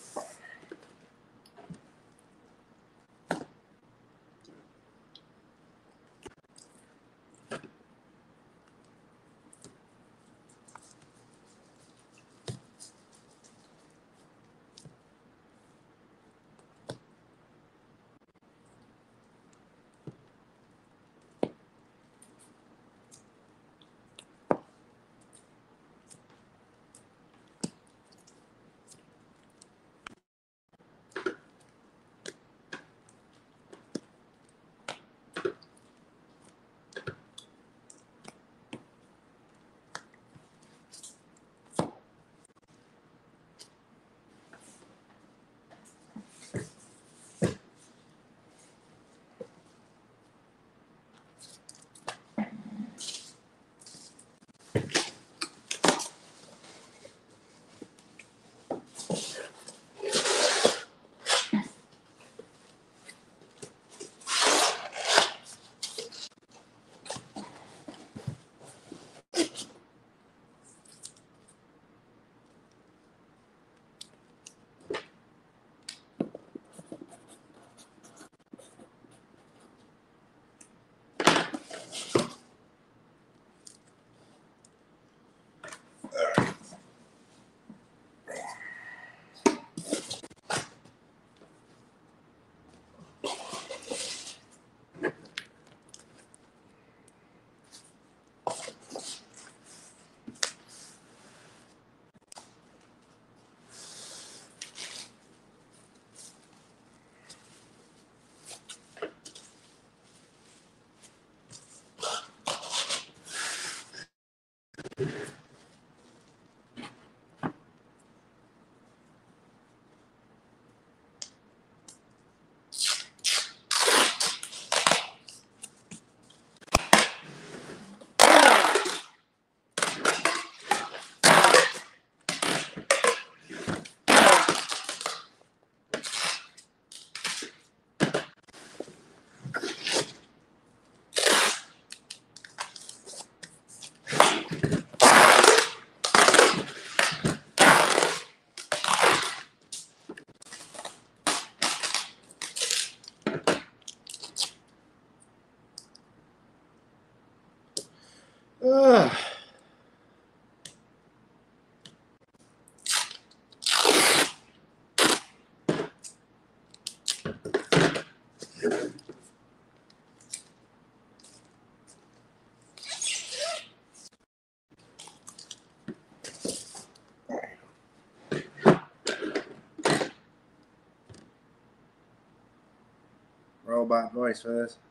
Ugh. Robot voice for this.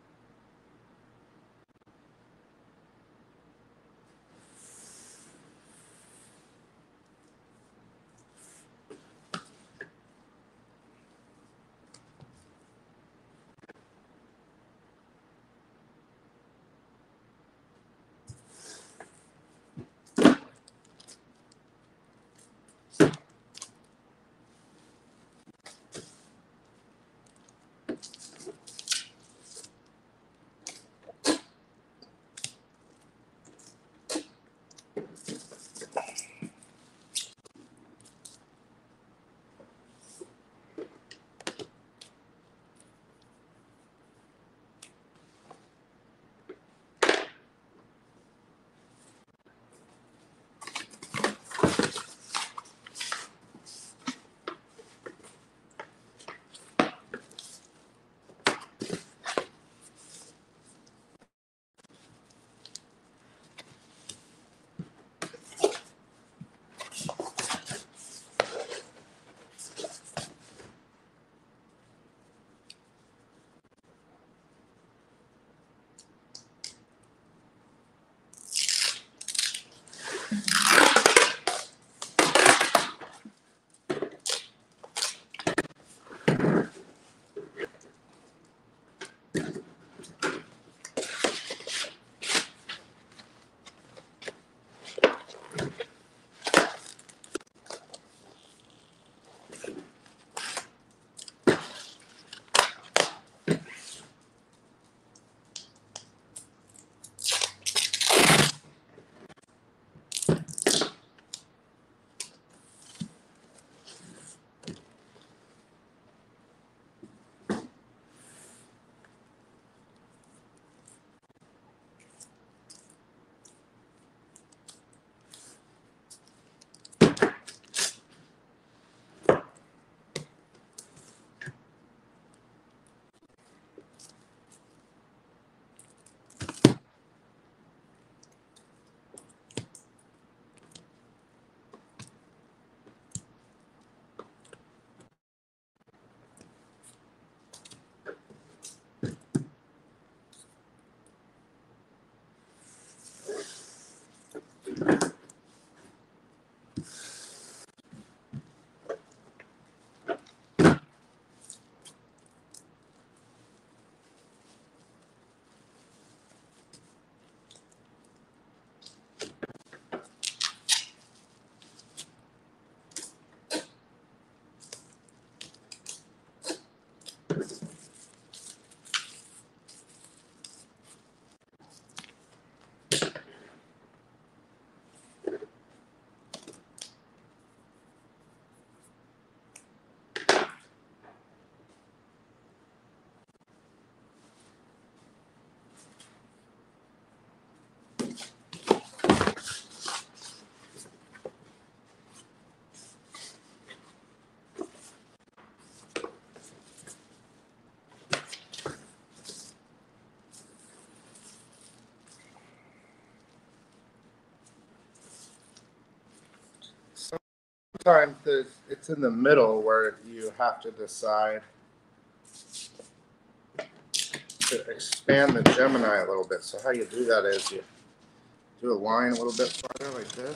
sometimes the, it's in the middle where you have to decide to expand the Gemini a little bit. So how you do that is you do a line a little bit farther like this.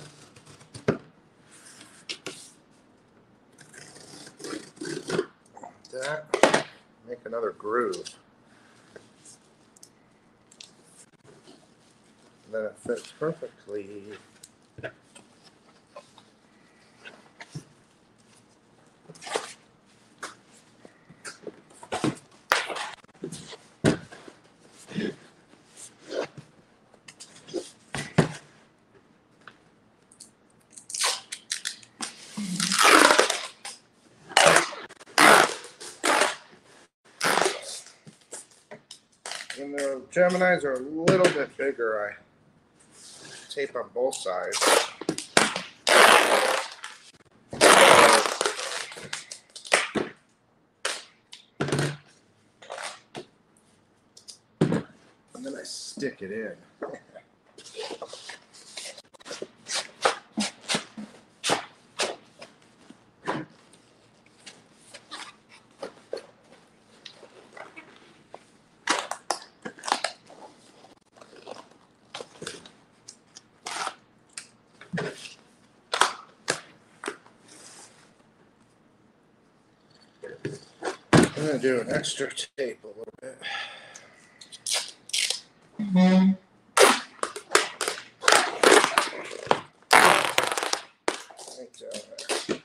Like that. Make another groove. And then it fits perfectly. When the Geminis are a little bit bigger, I tape on both sides. And then I stick it in. I'm going to do an extra tape a little bit. Mm-hmm. Right down there.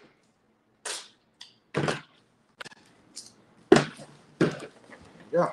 There you go.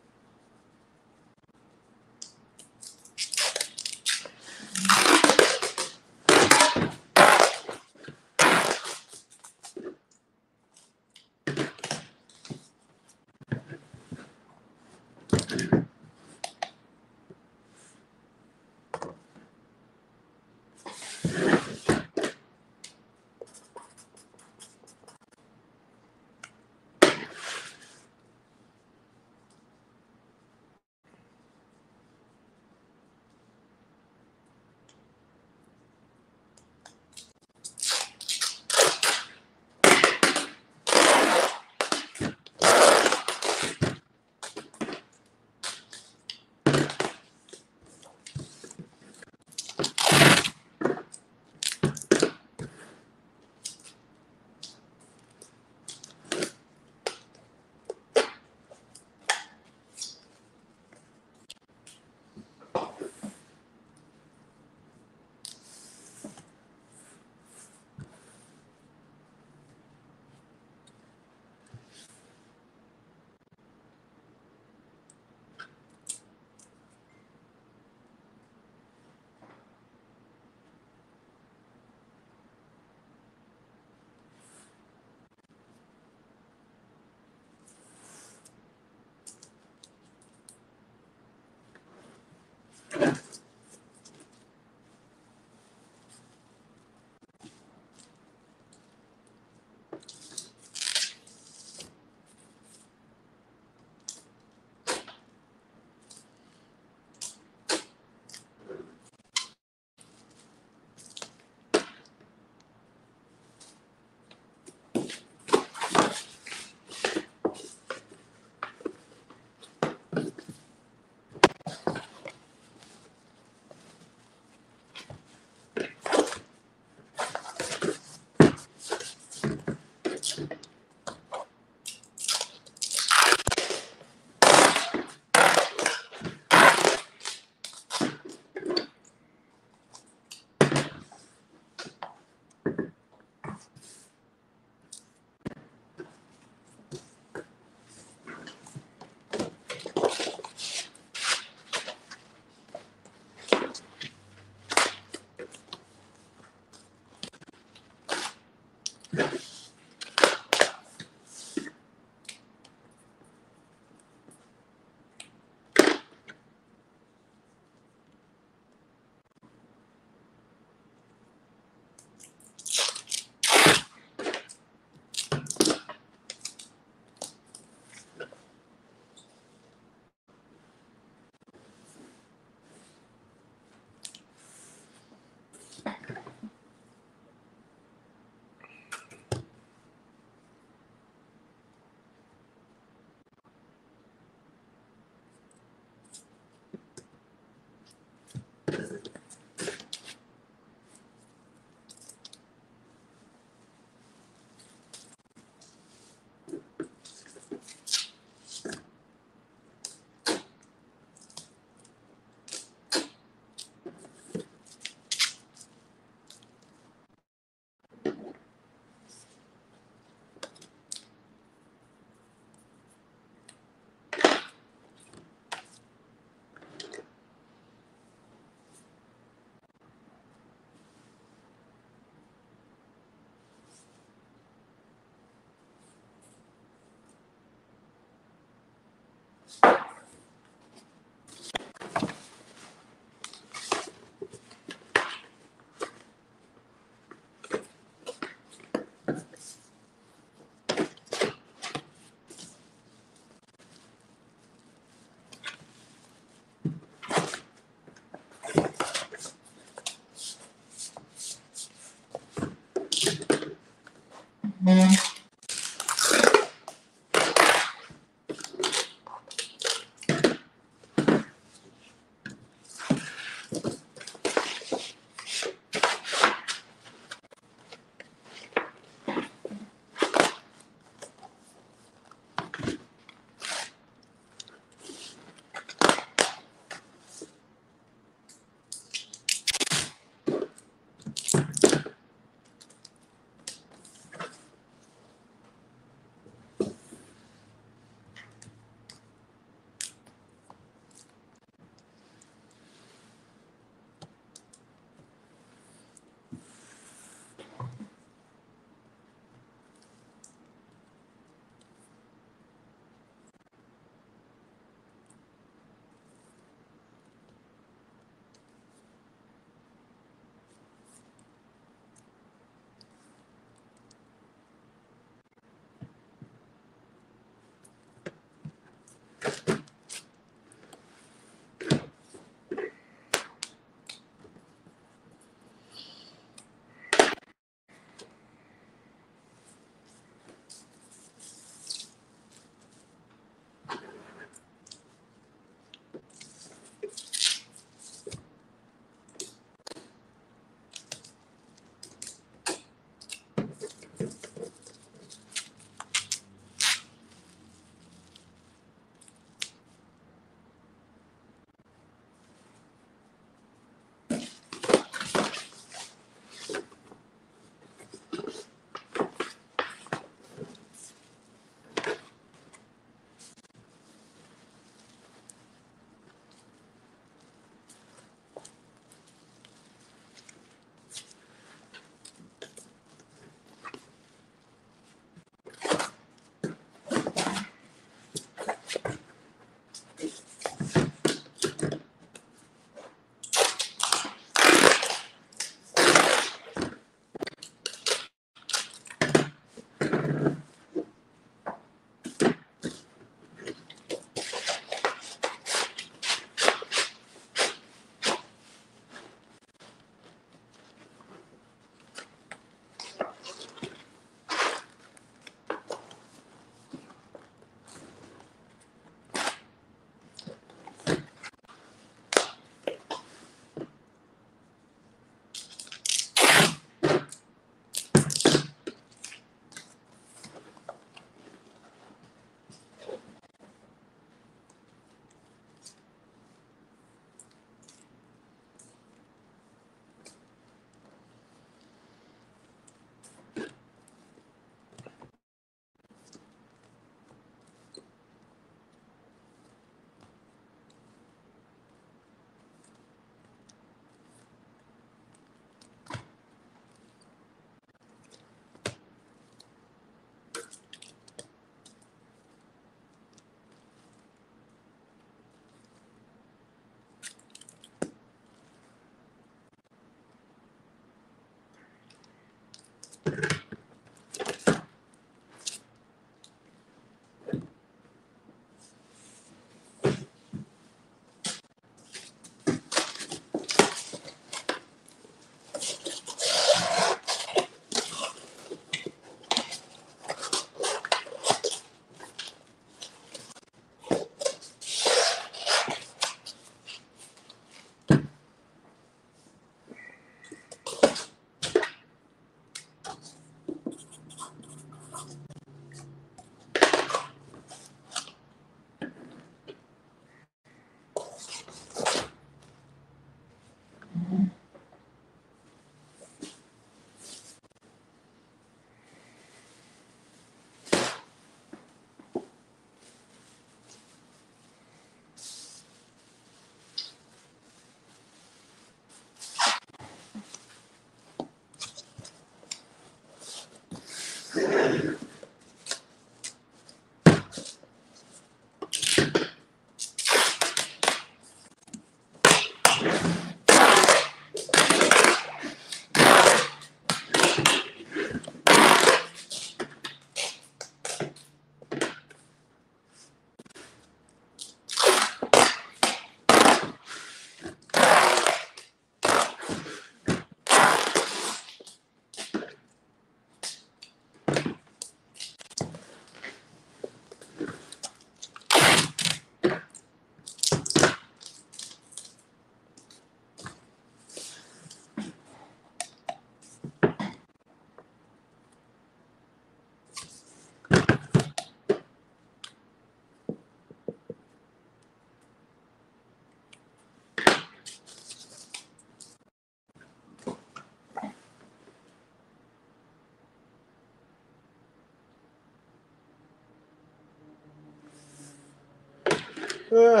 Uh,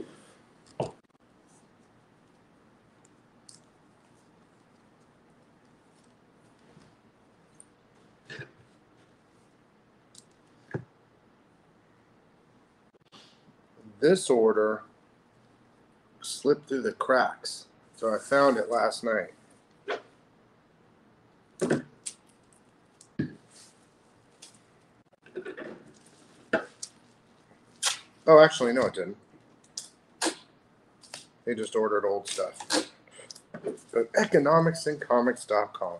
this order slipped through the cracks, so I found it last night. Oh, actually, no, it didn't. They just ordered old stuff. Go to economics and comics dot com.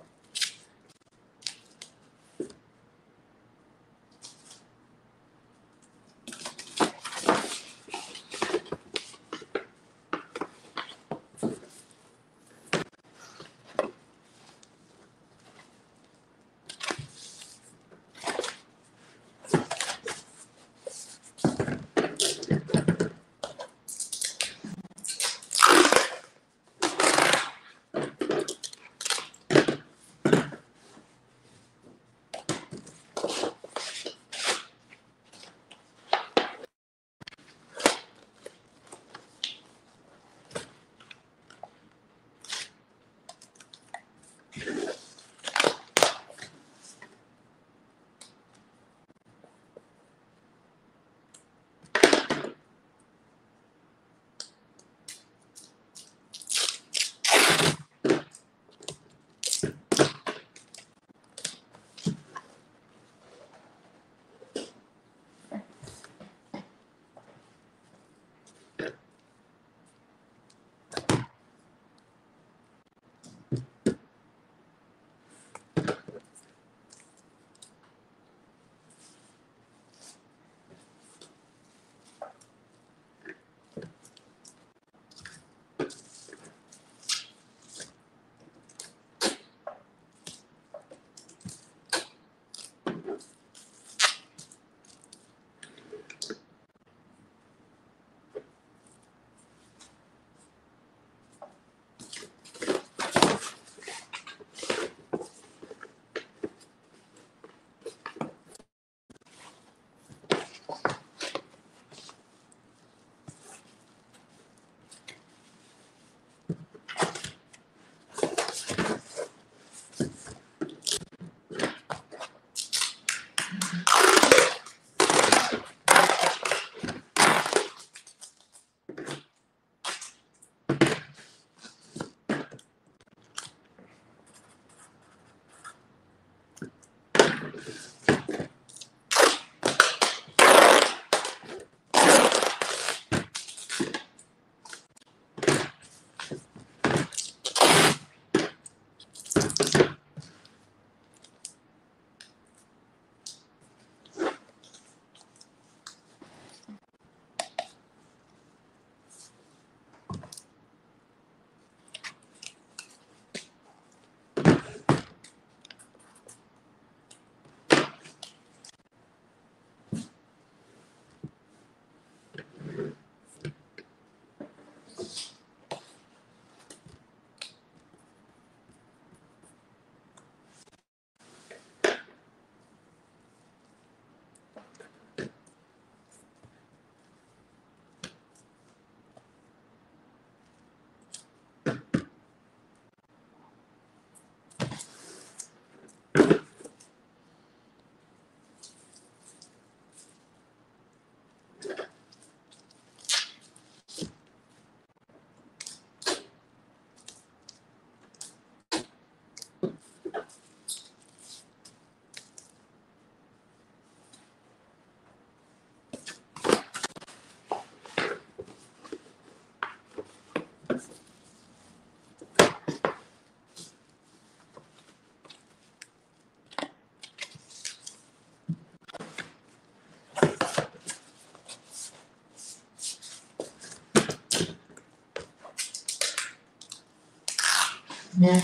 Yeah.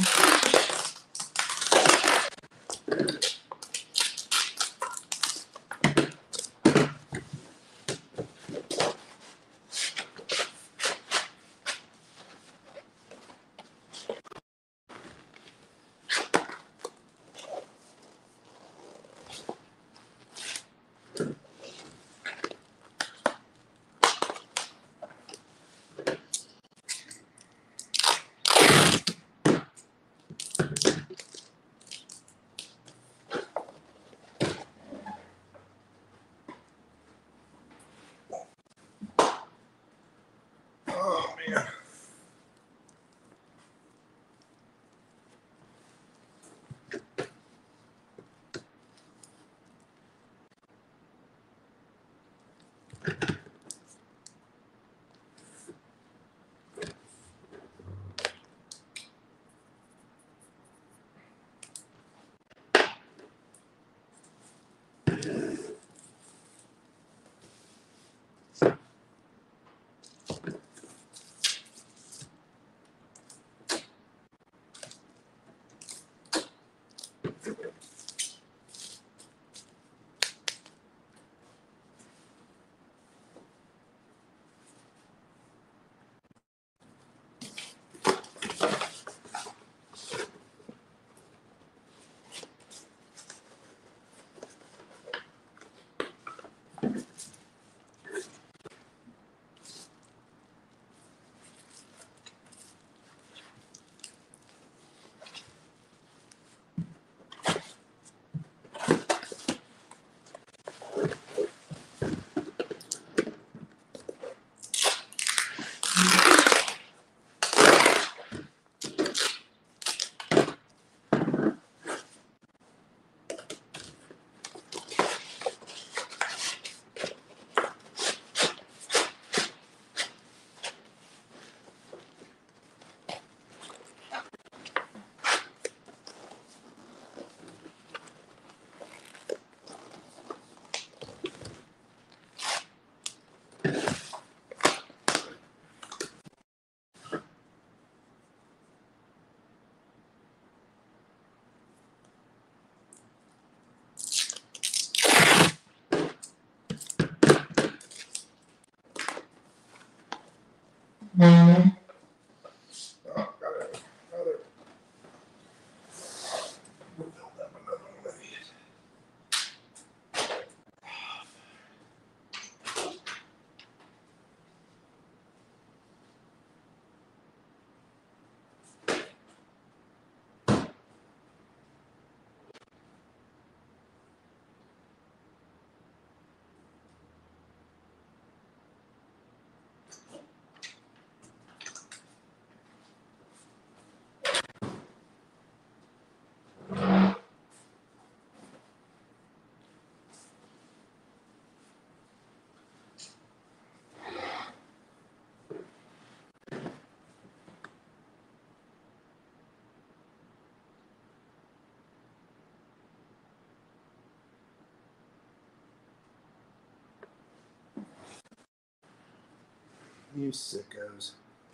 You sickos.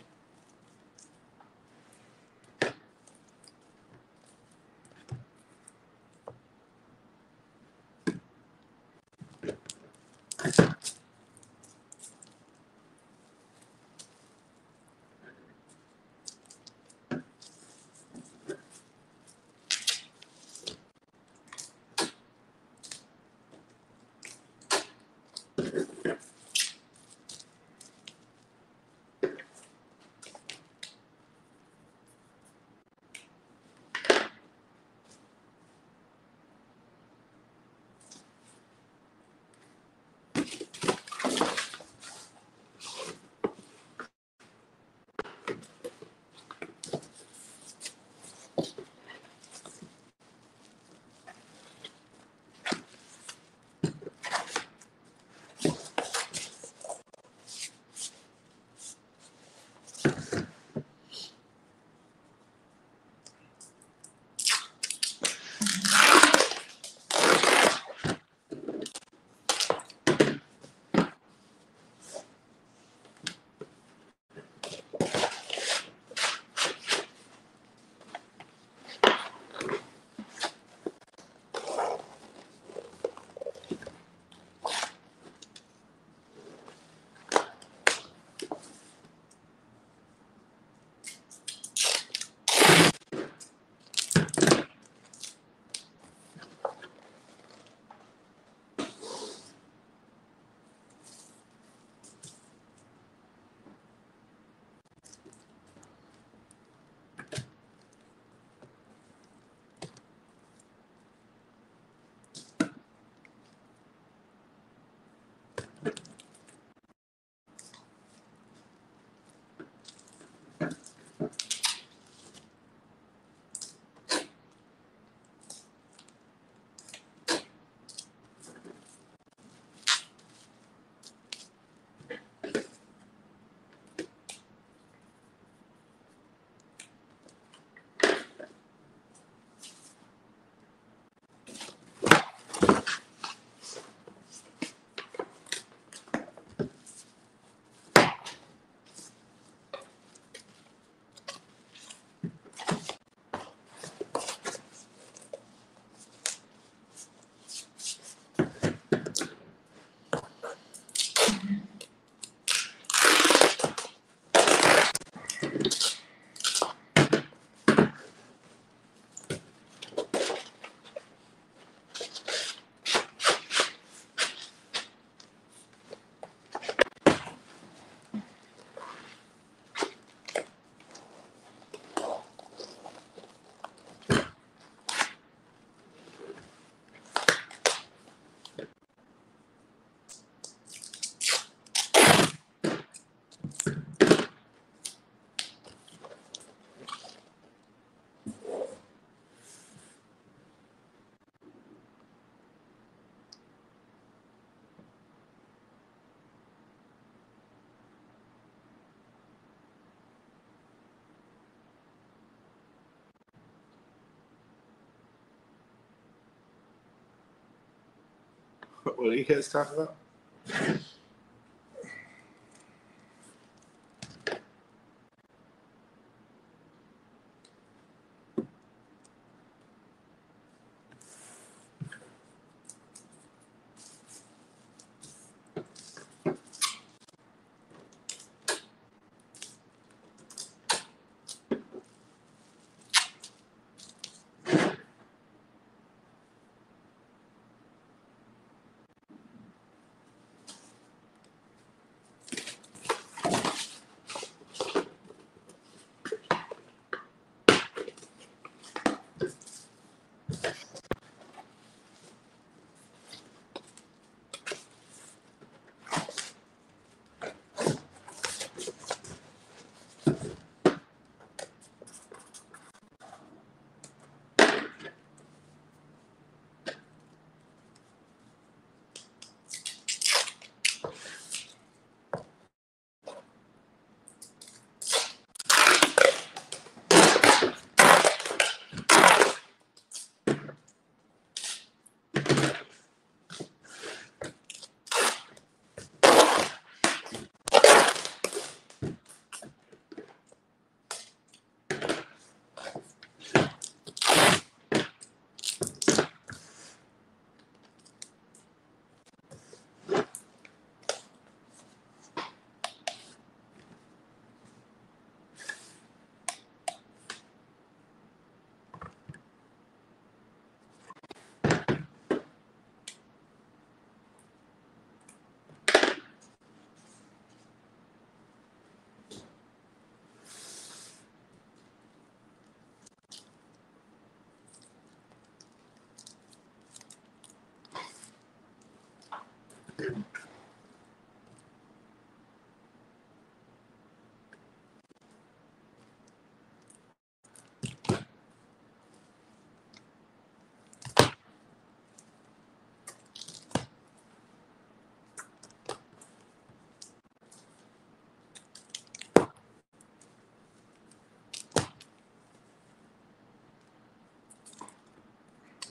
What are you guys talking about?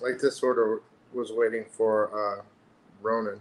Like this order was waiting for uh, Ronin.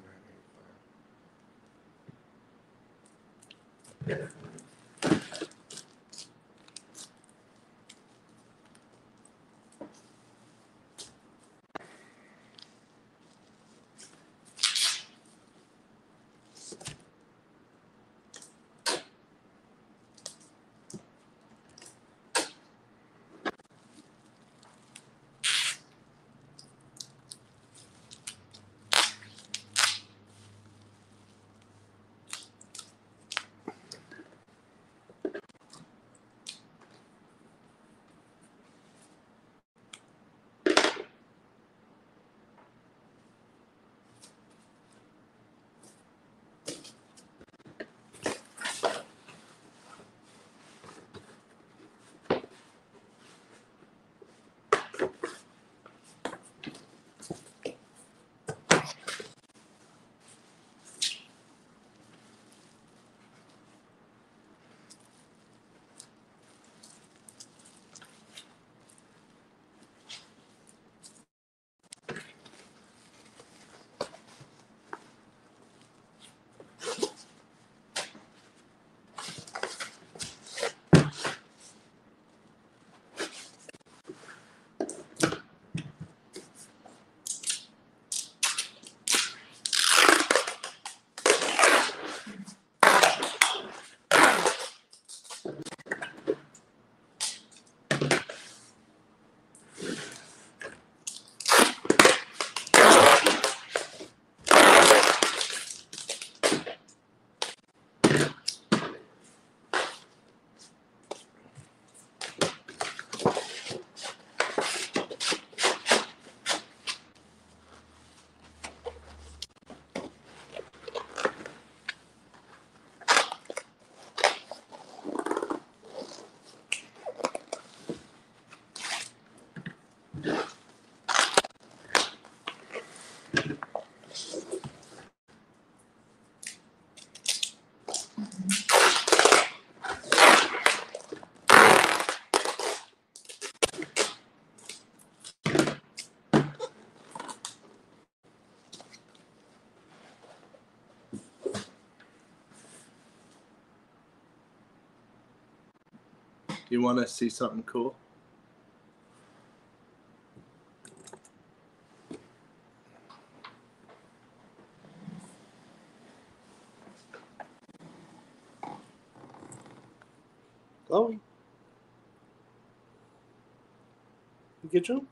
You want to see something cool? Chloe, you get you?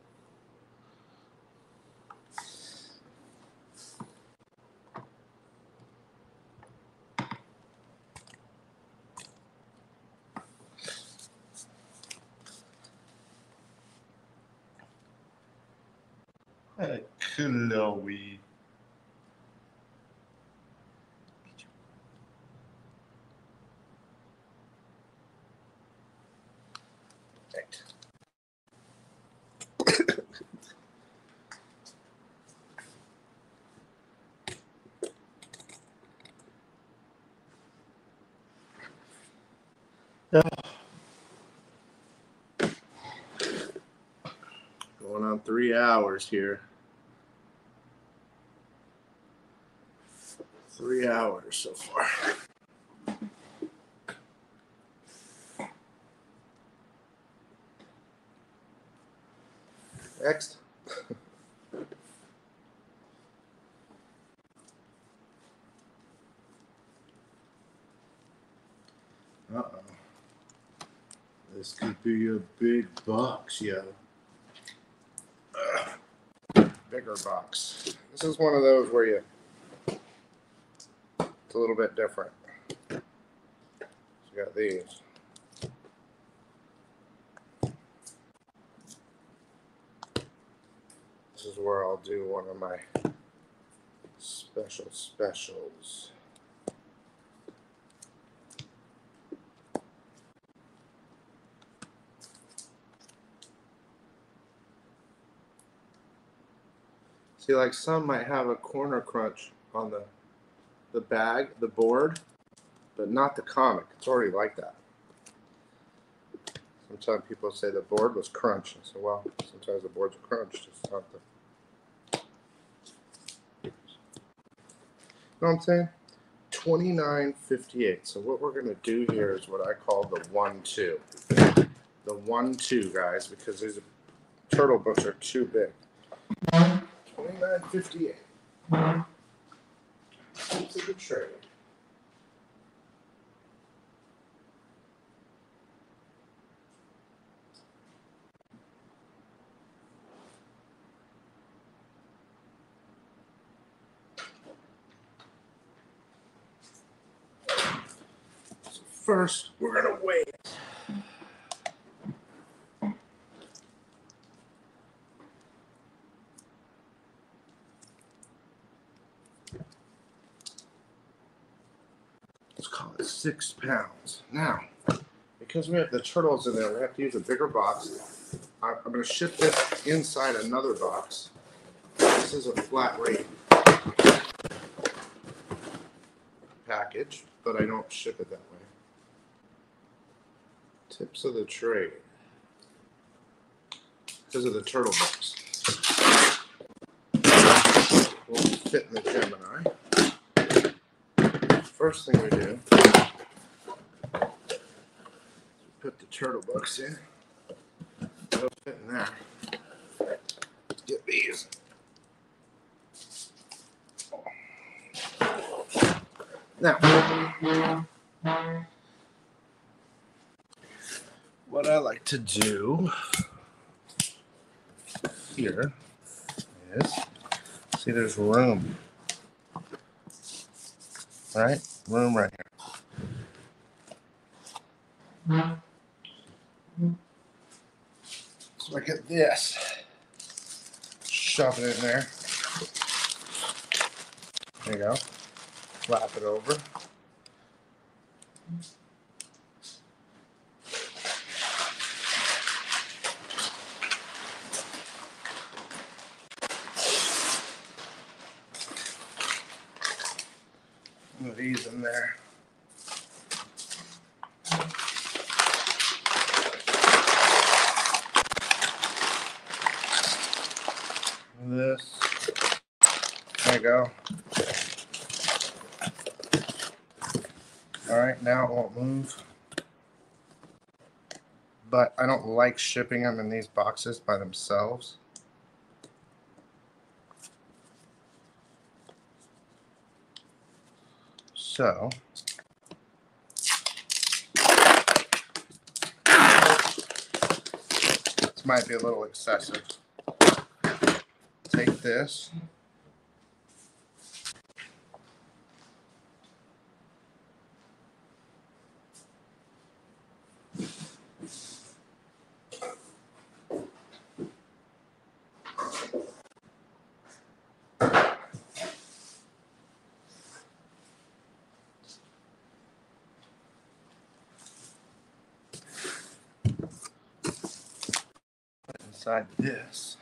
Hey, Chloe. Going on three hours here. Three hours so far. Next. Uh-oh. This could be a big box, yo. Uh, bigger box. This is one of those where you, it's a little bit different. So you got these. This is where I'll do one of my special specials. See, like some might have a corner crunch on the the bag, the board, but not the comic. It's already like that. Sometimes people say the board was crunched. I said, well, sometimes the boards are crunched. It's not the. You know what I'm saying? twenty-nine fifty-eight. So what we're going to do here is what I call the one two. The one two, guys, because these turtle books are too big. twenty-nine fifty-eight. It's a good trade. So first, we're going to weigh it. Let's call it six pounds. Now, because we have the turtles in there, we have to use a bigger box. I'm going to ship this inside another box. This is a flat rate package, but I don't ship it that way. Tips of the trade. Because of the turtle books. Won't fit in the Gemini. First thing we do is put the turtle books in. They'll fit in there. Let's get these. Now, what I like to do here is, see, there's room, right? Room right here. So I get this, shove it in there. There you go. Flap it over. One of these in there. This. There you go. All right, now it won't move. But I don't like shipping them in these boxes by themselves. So, this might be a little excessive. Take this. Inside this.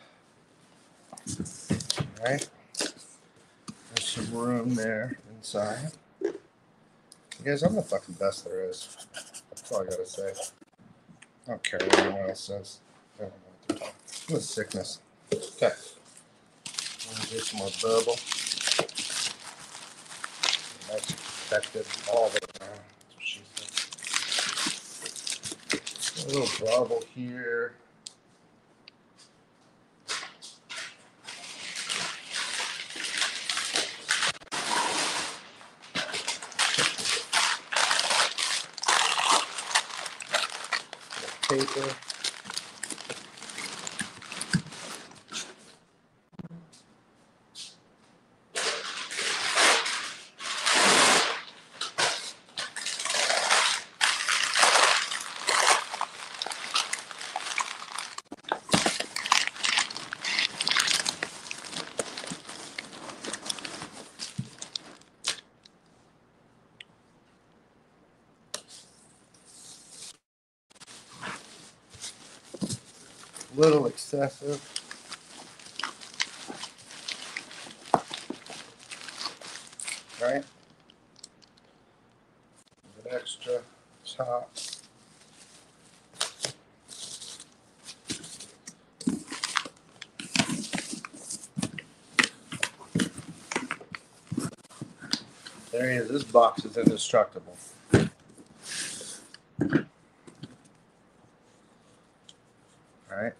All right. There's some room there inside. You guys, I'm the fucking best there is. That's all I gotta say. I don't care what anyone else says. I don't know what they're talking. I'm a sickness. Okay. I'm gonna do some more bubble. That's affected all of it now. That's what she said. A little bubble here. Paper. Little excessive. Right? An extra top. There he is. This box is indestructible. All right.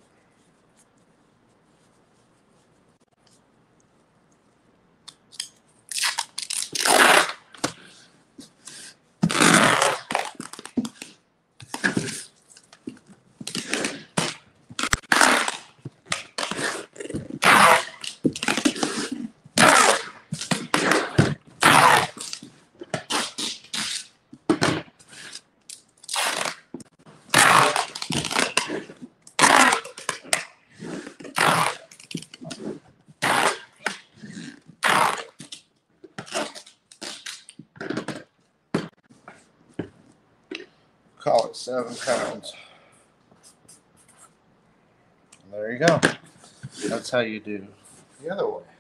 Call it seven pounds. And there you go. That's how you do the other way.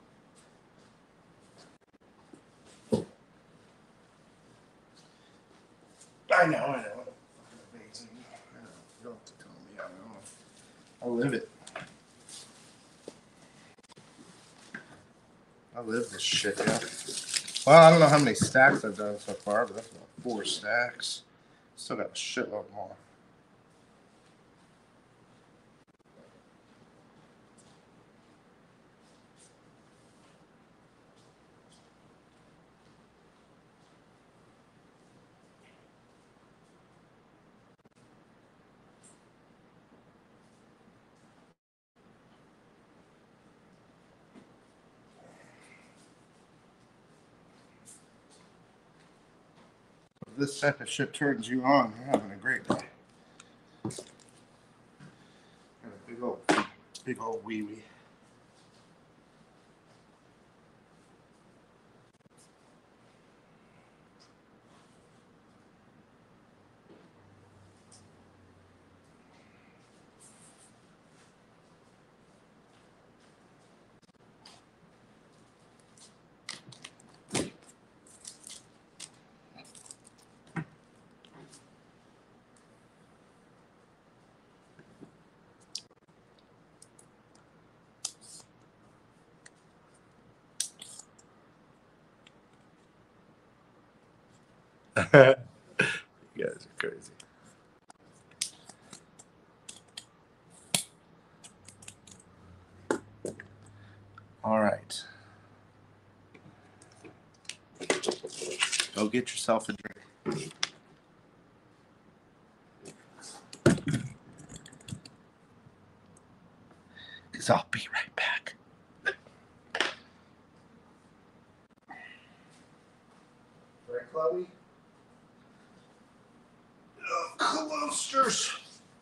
I know, I know. Amazing. I know. You don't have to tell me. I know. I live it. I live this shit, yeah. Well, I don't know how many stacks I've done so far, but that's about four stacks. Still got a shitload more. If this type of shit turns you on, you're having a great day. Got a big old, big old wee wee. You guys are crazy. All right. Go get yourself a drink. Because I'll be right back. Very clubby. Oh, Colosters.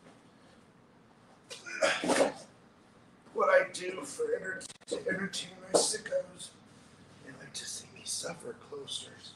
What I do for enter- to entertain my sickos. They like to see me suffer, Closters.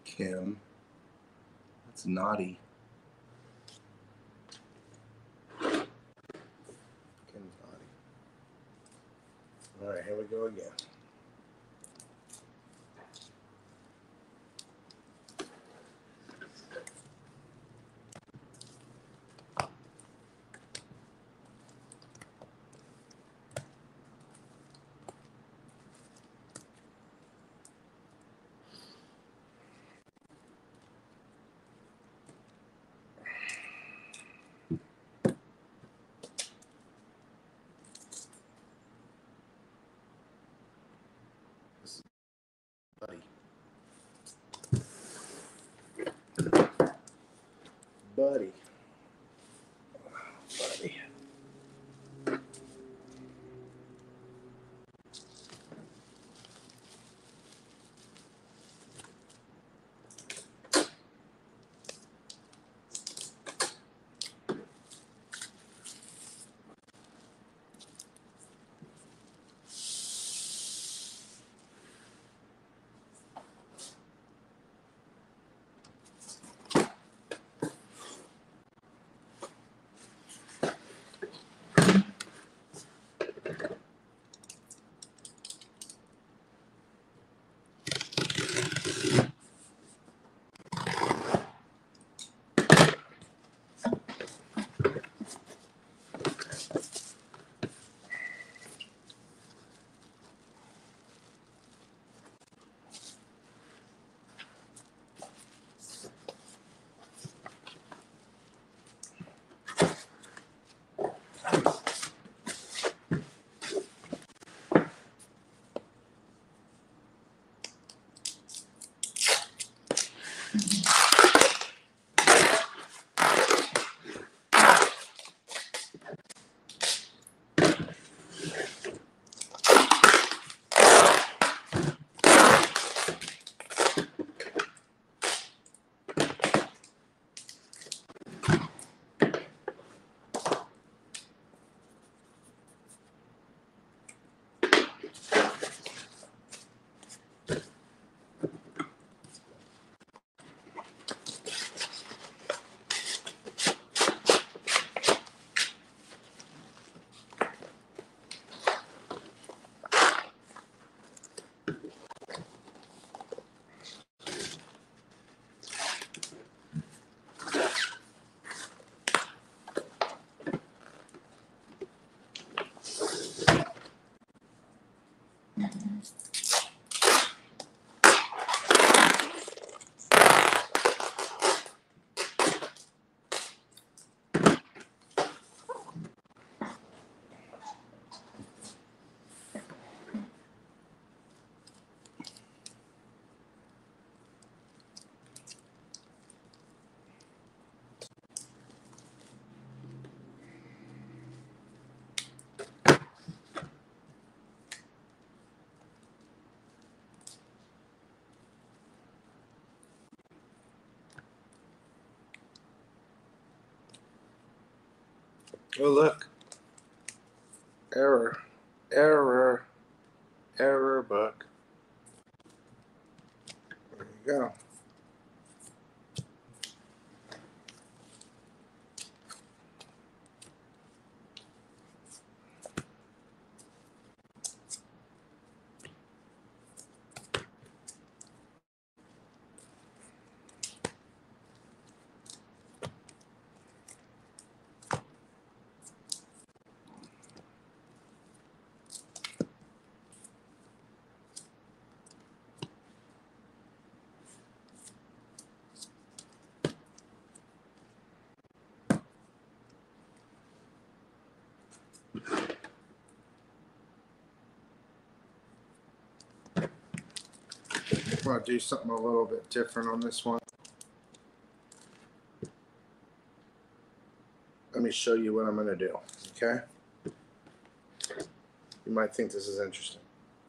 Kim. That's naughty. Kim's naughty. All right, here we go again. Buddy. Buddy. Buddy. Oh, look. Error. Error. Error book. There you go. I'm going to do something a little bit different on this one. Let me show you what I'm going to do, okay? You might think this is interesting.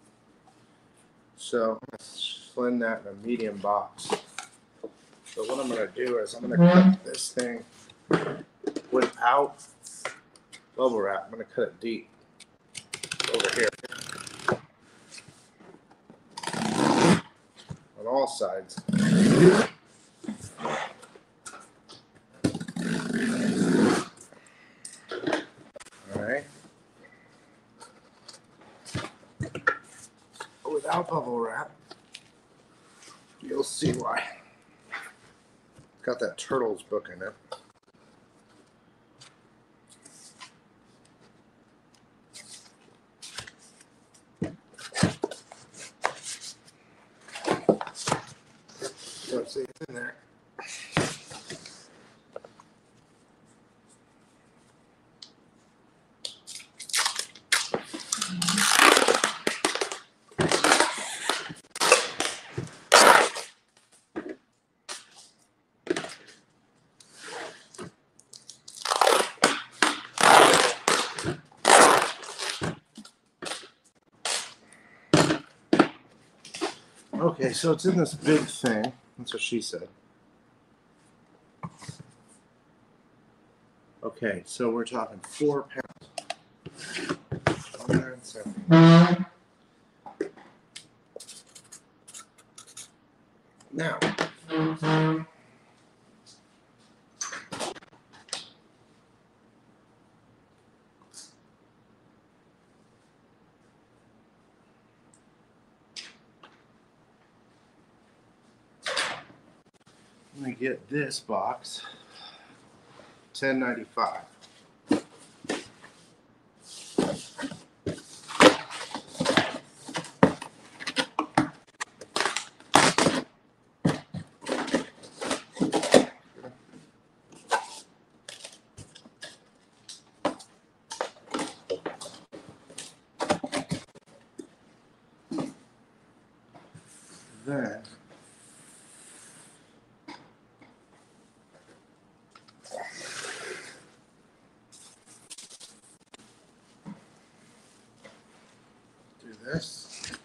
So, let's blend that in a medium box. So what I'm going to do is I'm going to cut this thing without bubble wrap. I'm going to cut it deep over here on all sides. All right. Without bubble wrap, you'll see why. It's got that Turtles book in it. Let's see, it's in there. Okay, so it's in this big thing. That's what she said. Okay, so we're talking four pounds. one hundred seventy. Now, let me get this box. ten ninety-five. Then do this.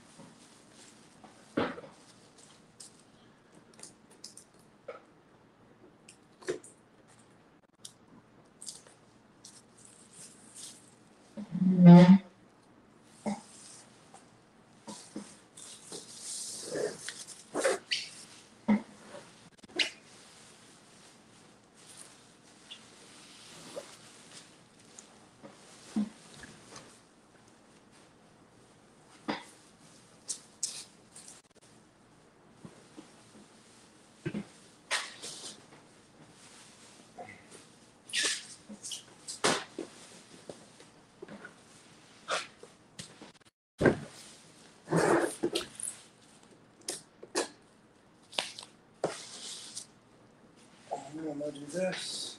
I'm gonna do this.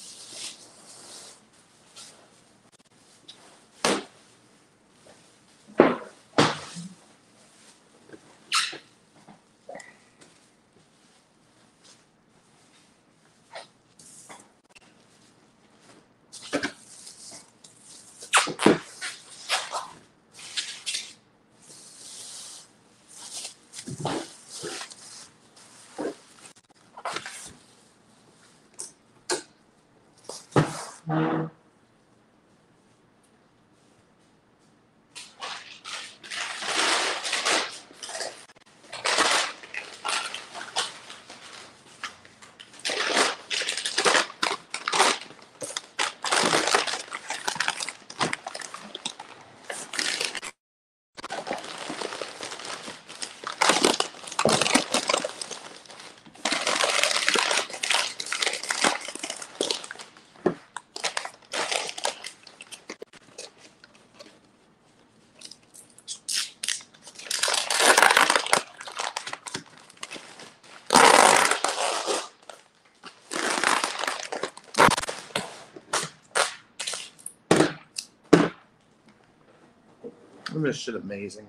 Isn't this shit amazing?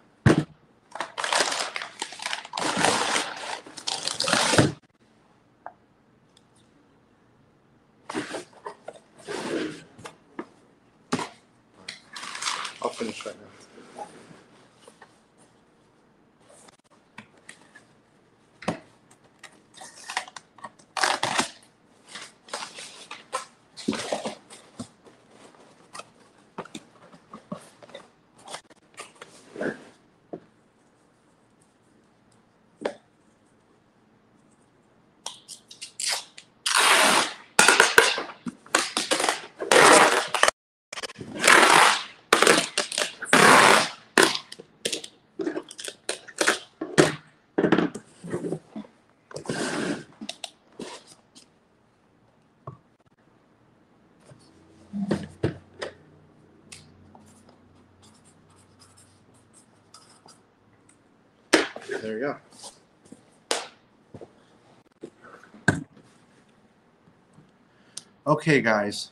I'll finish right now. There you go. Okay, guys.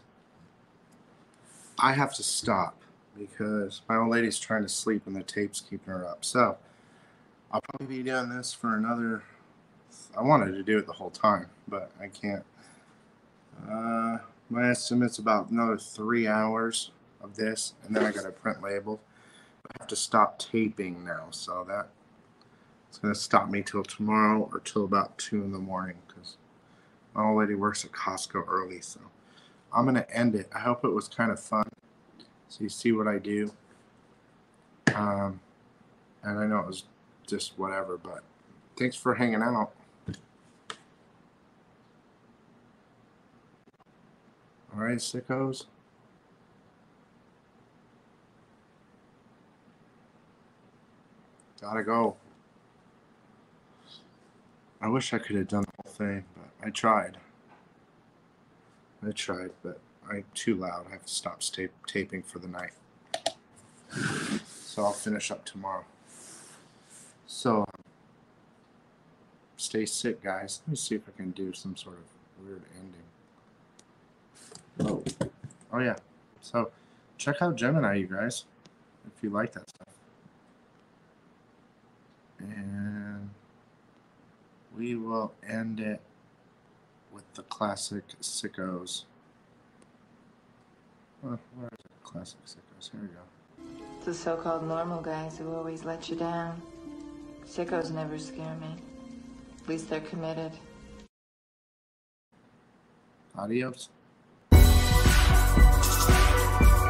I have to stop because my old lady's trying to sleep and the tape's keeping her up. So I'll probably be doing this for another... I wanted to do it the whole time, but I can't. Uh, my estimate's about another three hours of this, and then I got to print label. I have to stop taping now, so that it's going to stop me till tomorrow or till about two in the morning because my old lady works at Costco early, so I'm going to end it. I hope it was kind of fun, so you see what I do. Um, and I know it was just whatever, but thanks for hanging out. All right, sickos. Gotta go. I wish I could have done the whole thing, but I tried. I tried, but I'm too loud. I have to stop tape taping for the night. So I'll finish up tomorrow. So stay sick, guys. Let me see if I can do some sort of weird ending. Oh, oh yeah. So check out Gemini, you guys, if you like that stuff. And we will end it with the classic sickos. Oh, where is it? Classic sickos. Here we go. It's the so-called normal guys who always let you down. Sickos never scare me. At least they're committed. Adios.